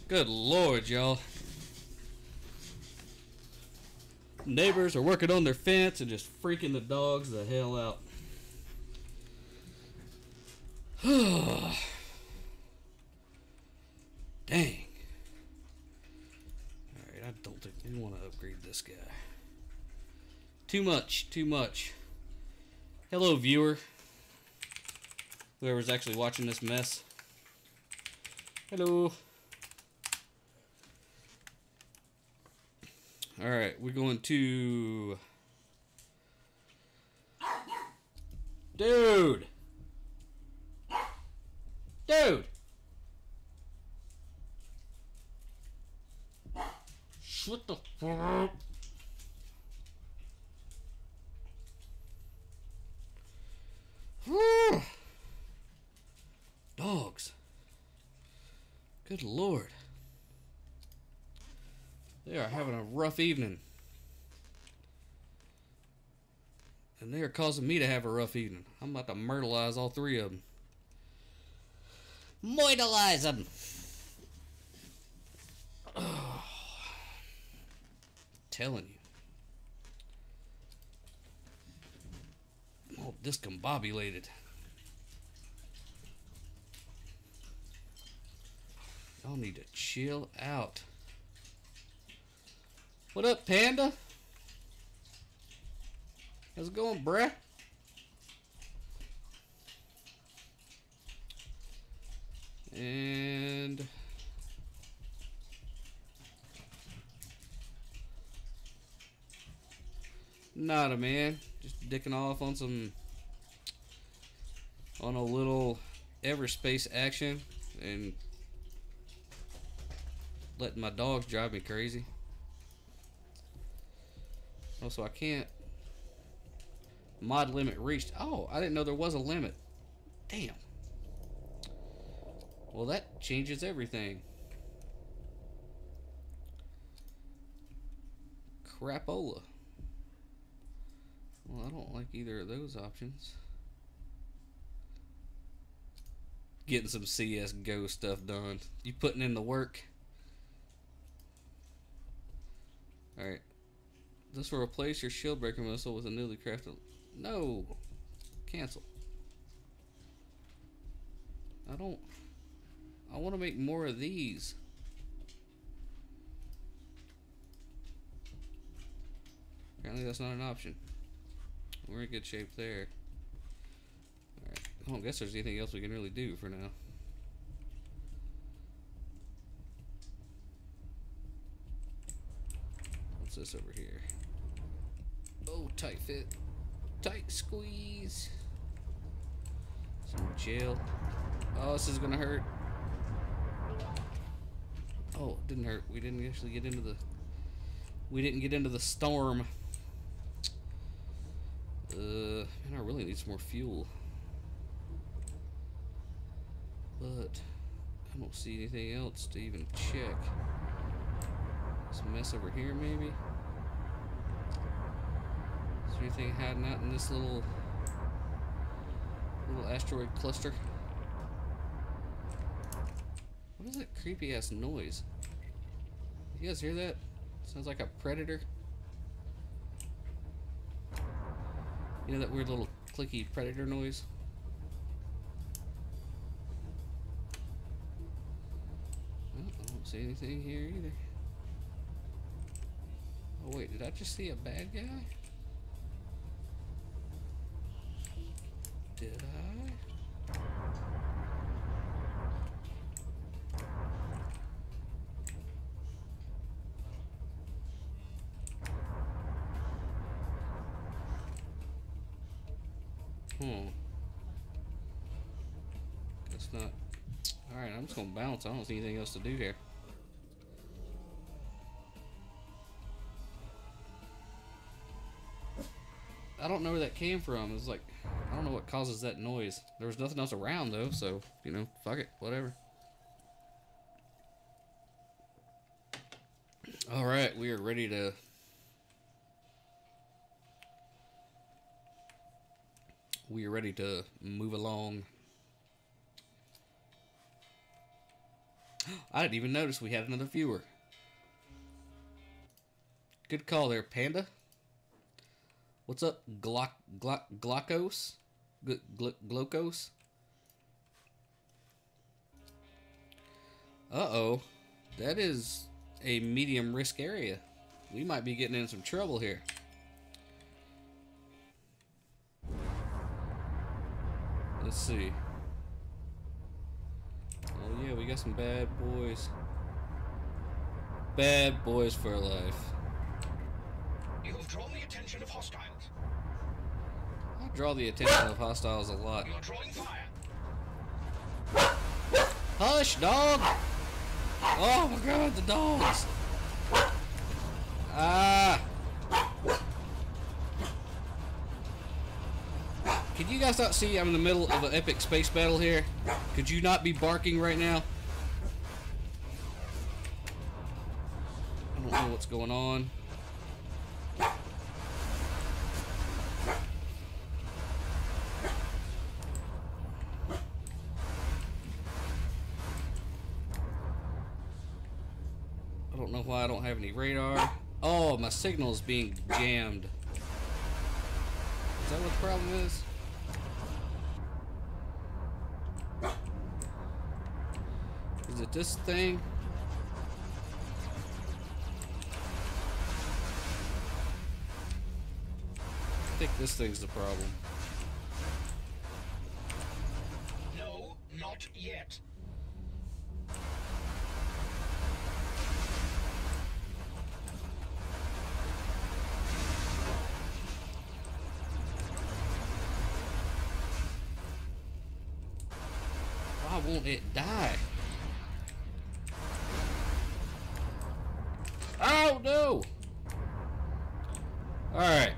Good Lord, y'all. Neighbors are working on their fence and just freaking the dogs the hell out. Dang. Alright, I don't think we want to upgrade this guy. Too much, too much. Hello, viewer. Whoever's actually watching this mess. Hello. Alright, we're going to... Dude! Dude! What the fuck? Dogs. Good Lord. They are having a rough evening. And they are causing me to have a rough evening. I'm about to myrtleize all three of them. Moidalize them! Oh. Telling you. All discombobulated. Y'all need to chill out. What up, Panda? How's it going, bruh? And nada, man. Just dicking off on a little Everspace action and letting my dogs drive me crazy. Also, I can't. Mod limit reached. Oh, I didn't know there was a limit. Damn. Well, that changes everything. Crapola. Well, I don't like either of those options. Getting some CSGO stuff done. You putting in the work? Alright. This will replace your shield breaker missile with a newly crafted... No! Cancel. I want to make more of these. Apparently that's not an option. We're in good shape there. Alright. I don't guess there's anything else we can really do for now. What's this over here? Oh, tight fit. Tight squeeze. Some gel. Oh, this is gonna hurt. Oh, it didn't hurt. We didn't actually get into the... We didn't get into the storm. Man, I really need some more fuel. But I don't see anything else to even check. Some mess over here, maybe? Is there anything hiding out in this little asteroid cluster? What is that creepy ass noise? You guys hear that? Sounds like a predator. You know that weird little clicky predator noise? Oh, I don't see anything here either. Oh wait, did I just see a bad guy? Did I? Guess not. Alright, I'm just gonna bounce. I don't see anything else to do here. I don't know where that came from. It's like, I don't know what causes that noise. There was nothing else around though, so, you know, fuck it, whatever. Alright, we are ready to... We are ready to move along. I didn't even notice we had another viewer. Good call there, Panda. What's up, Glocos? Glocos? Uh-oh. That is a medium risk area. We might be getting in some trouble here. Let's see. Oh yeah, we got some bad boys. Bad boys for life. You have drawn the attention of hostiles. I draw the attention of hostiles a lot. You are drawing fire. Hush, dog! Oh my god, the dogs! Ah! Can you guys not see I'm in the middle of an epic space battle here? Could you not be barking right now? I don't know what's going on. I don't know why I don't have any radar. Oh, my signal is being jammed. Is that what the problem is? Is it this thing? I think this thing's the problem. No, not yet. Why won't it die? Oh no! Alright.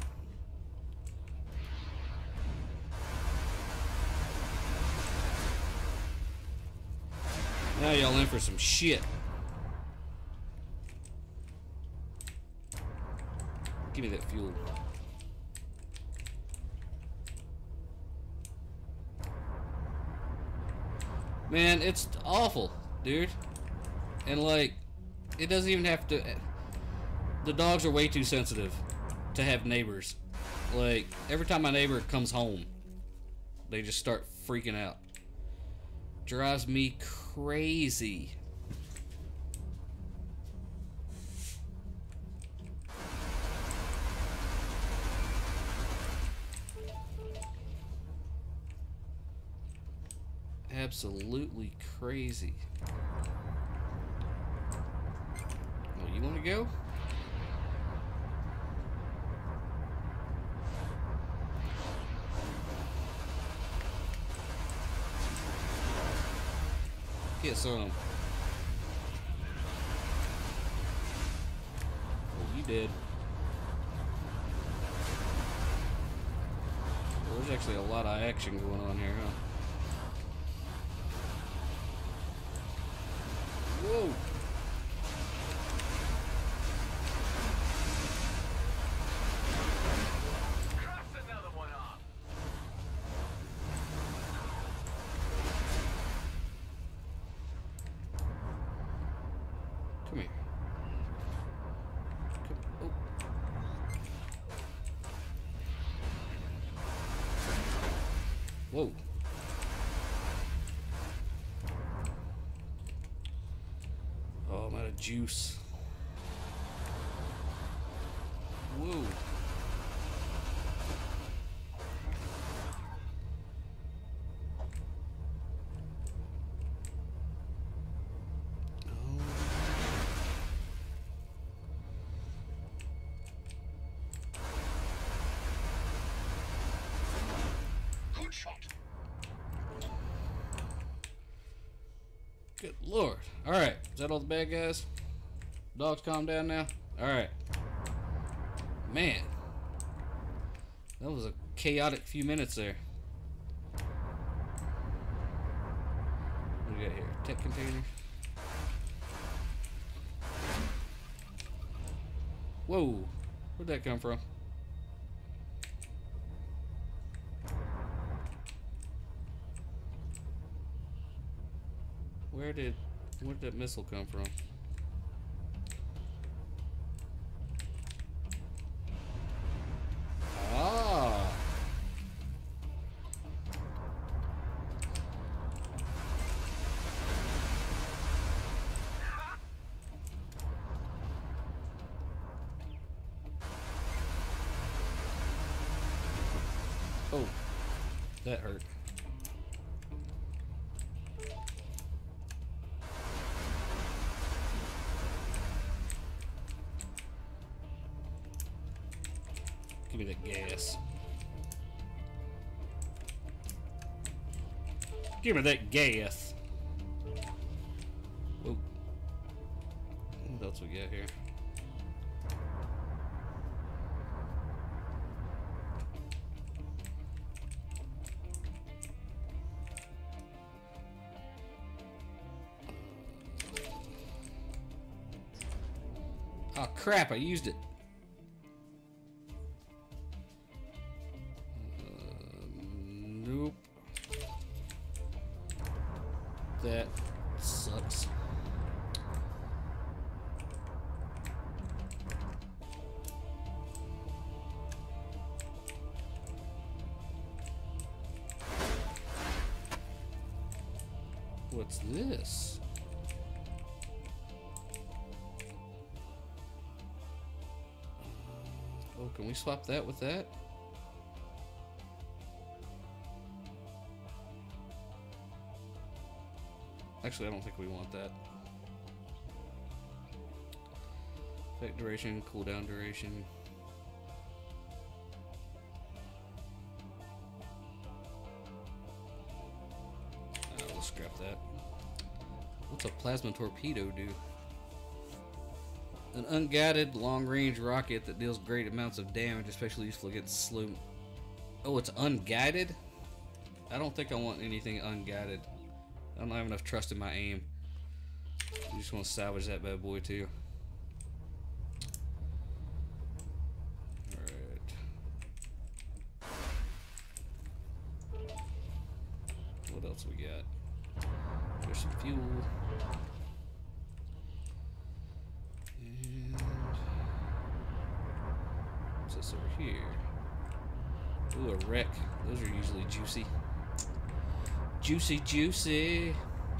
Now y'all in for some shit. Give me that fuel. Man, it's awful, dude. And like, it doesn't even have to. The dogs are way too sensitive to have neighbors. Like, every time my neighbor comes home, they just start freaking out. Drives me crazy. Absolutely crazy. Oh, you want to go? Get some. Oh, you did. Well, there's actually a lot of action going on here, huh? Whoa! Cross another one off. Come here. Come, oh. Whoa. Oh, I'm out of juice. Whoa. Good shot. Good lord. Alright, is that all the bad guys? Dogs calm down now? Alright. Man. That was a chaotic few minutes there. What do we got here? Tech container. Whoa. Where'd that come from? Where did Where'd that missile come from? Ah! Oh, that hurt. Give me that gas. Give me that gas. Whoa. What else we got here? Oh crap, I used it. Nope. That sucks. What's this? Oh, can we swap that with that? Actually, I don't think we want that. Effect duration, cooldown duration. We'll scrap that. What's a plasma torpedo do? An unguided long-range rocket that deals great amounts of damage, especially useful against slow. Oh, it's unguided? I don't think I want anything unguided. I don't have enough trust in my aim. I just want to salvage that bad boy too. Alright. What else we got? There's some fuel. And what's this over here? Ooh, a wreck. Those are usually juicy. Juicy, juicy.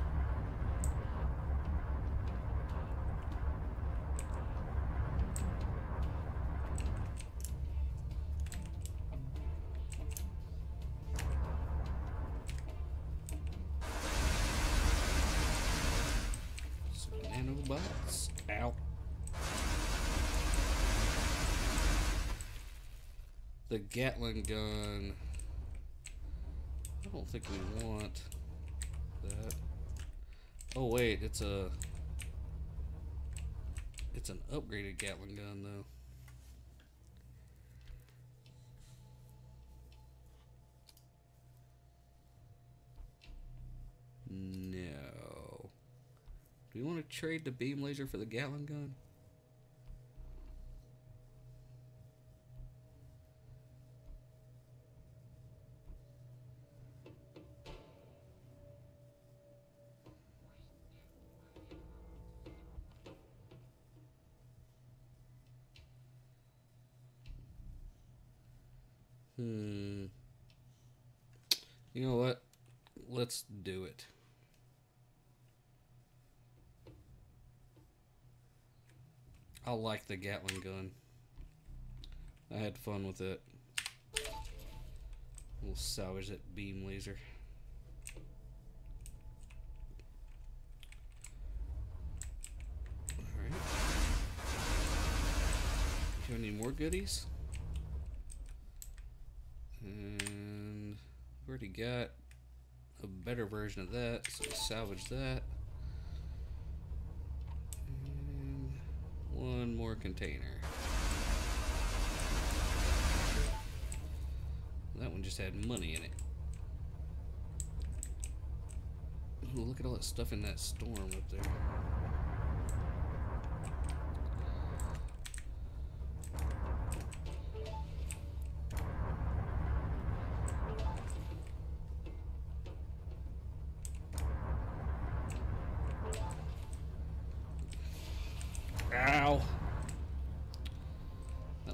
Some nanobots. Ow. The Gatling gun. I don't think we want that. Oh wait, it's an upgraded Gatling gun though. No. Do we want to trade the beam laser for the Gatling gun? You know what? Let's do it. I like the Gatling gun. I had fun with it. We'll salvage that beam laser. Alright. Do we need more goodies? And we've already got a better version of that, so we'll salvage that. And one more container. That one just had money in it. Ooh, look at all that stuff in that storm up there.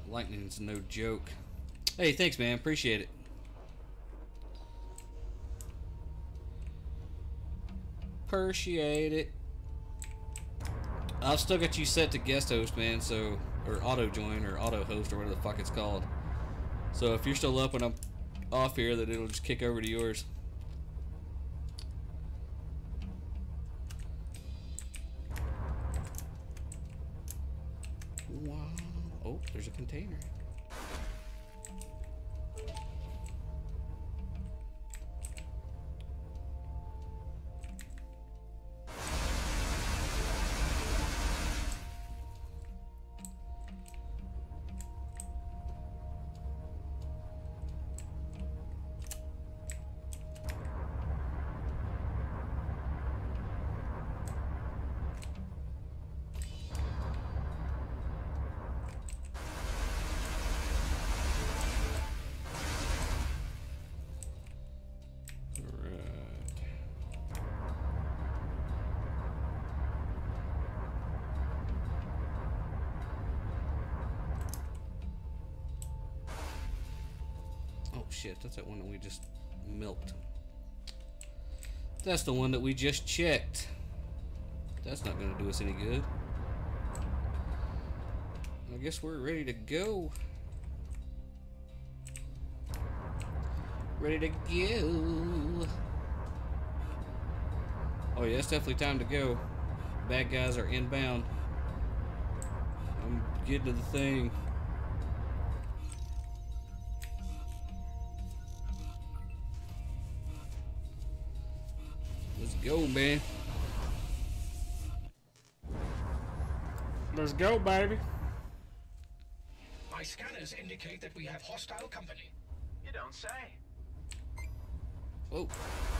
Lightning's no joke. Hey, thanks, man. Appreciate it. Appreciate it. I've still got you set to guest host, man. So, or auto join or auto host or whatever the fuck it's called. So if you're still up when I'm off here, then it'll just kick over to yours. Wow. Oh, there's a container. Shit, that's that one that we just milked. That's the one that we just checked. That's not gonna do us any good. I guess we're ready to go. Ready to go. Oh yeah, it's definitely time to go. Bad guys are inbound. I'm getting to the thing. Let's go, man. Let's go, baby. My scanners indicate that we have hostile company. You don't say. Oh.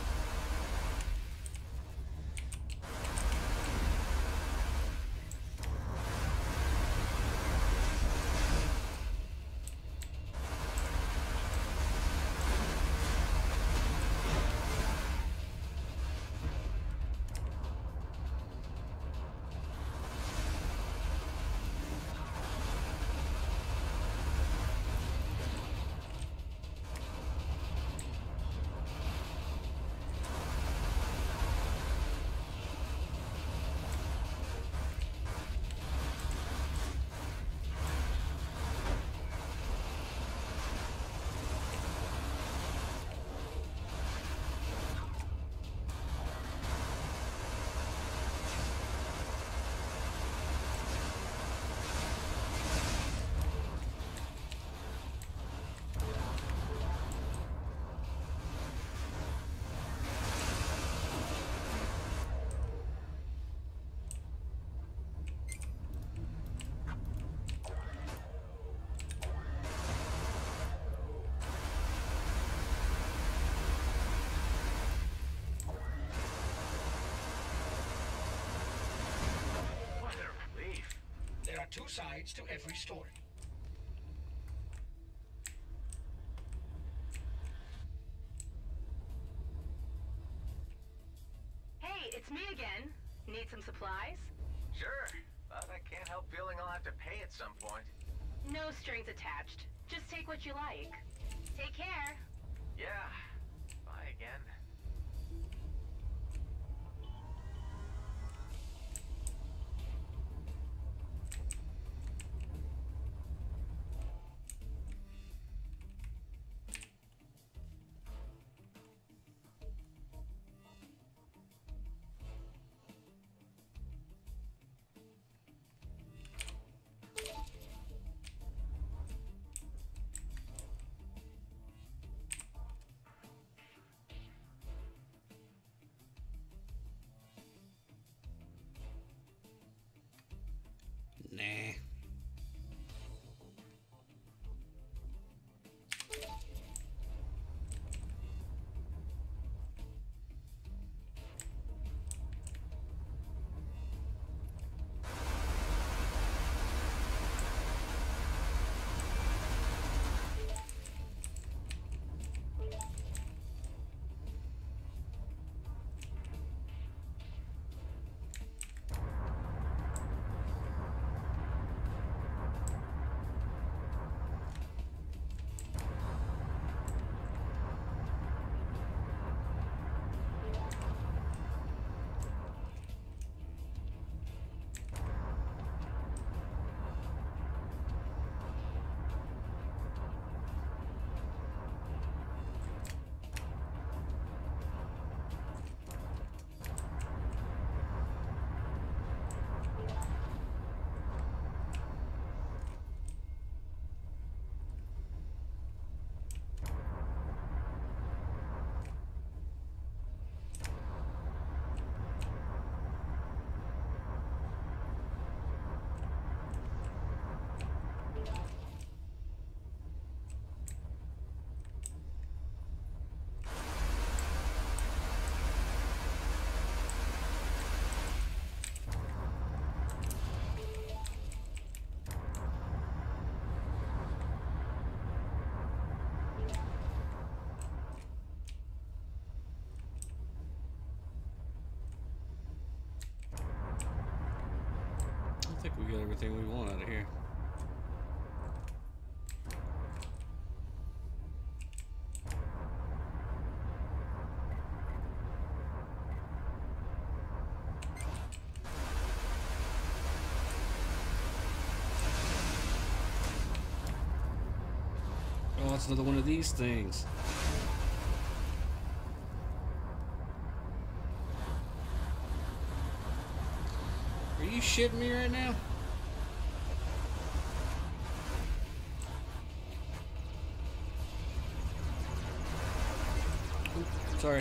What a relief. There are two sides to every story. Hey, it's me again. Need some supplies? Sure, but I can't help feeling I'll have to pay at some point. No strings attached. Just take what you like. Take care. Yeah. Bye again. we got everything we want out of here. Oh, it's another one of these things. Are you shitting me right now? Oops, sorry.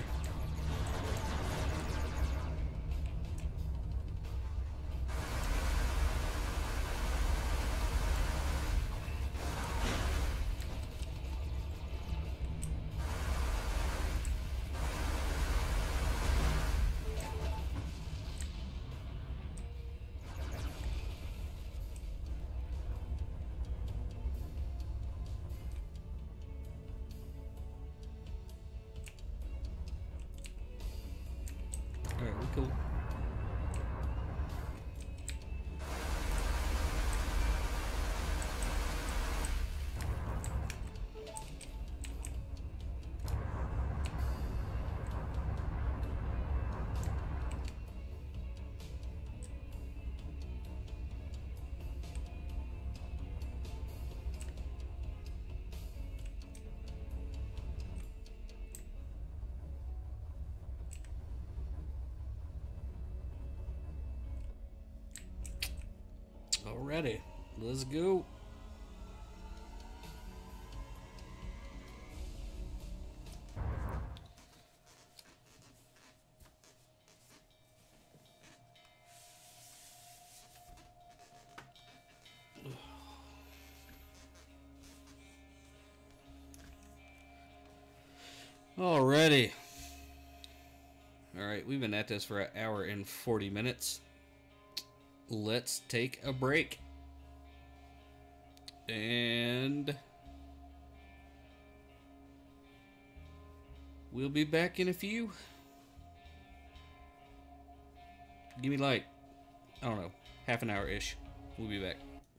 Alright, we cool. Alrighty, let's go. Alrighty. Alright, we've been at this for 1 hour and 40 minutes. Let's take a break. And we'll be back in a few. Give me like, I don't know, half an hour-ish. We'll be back.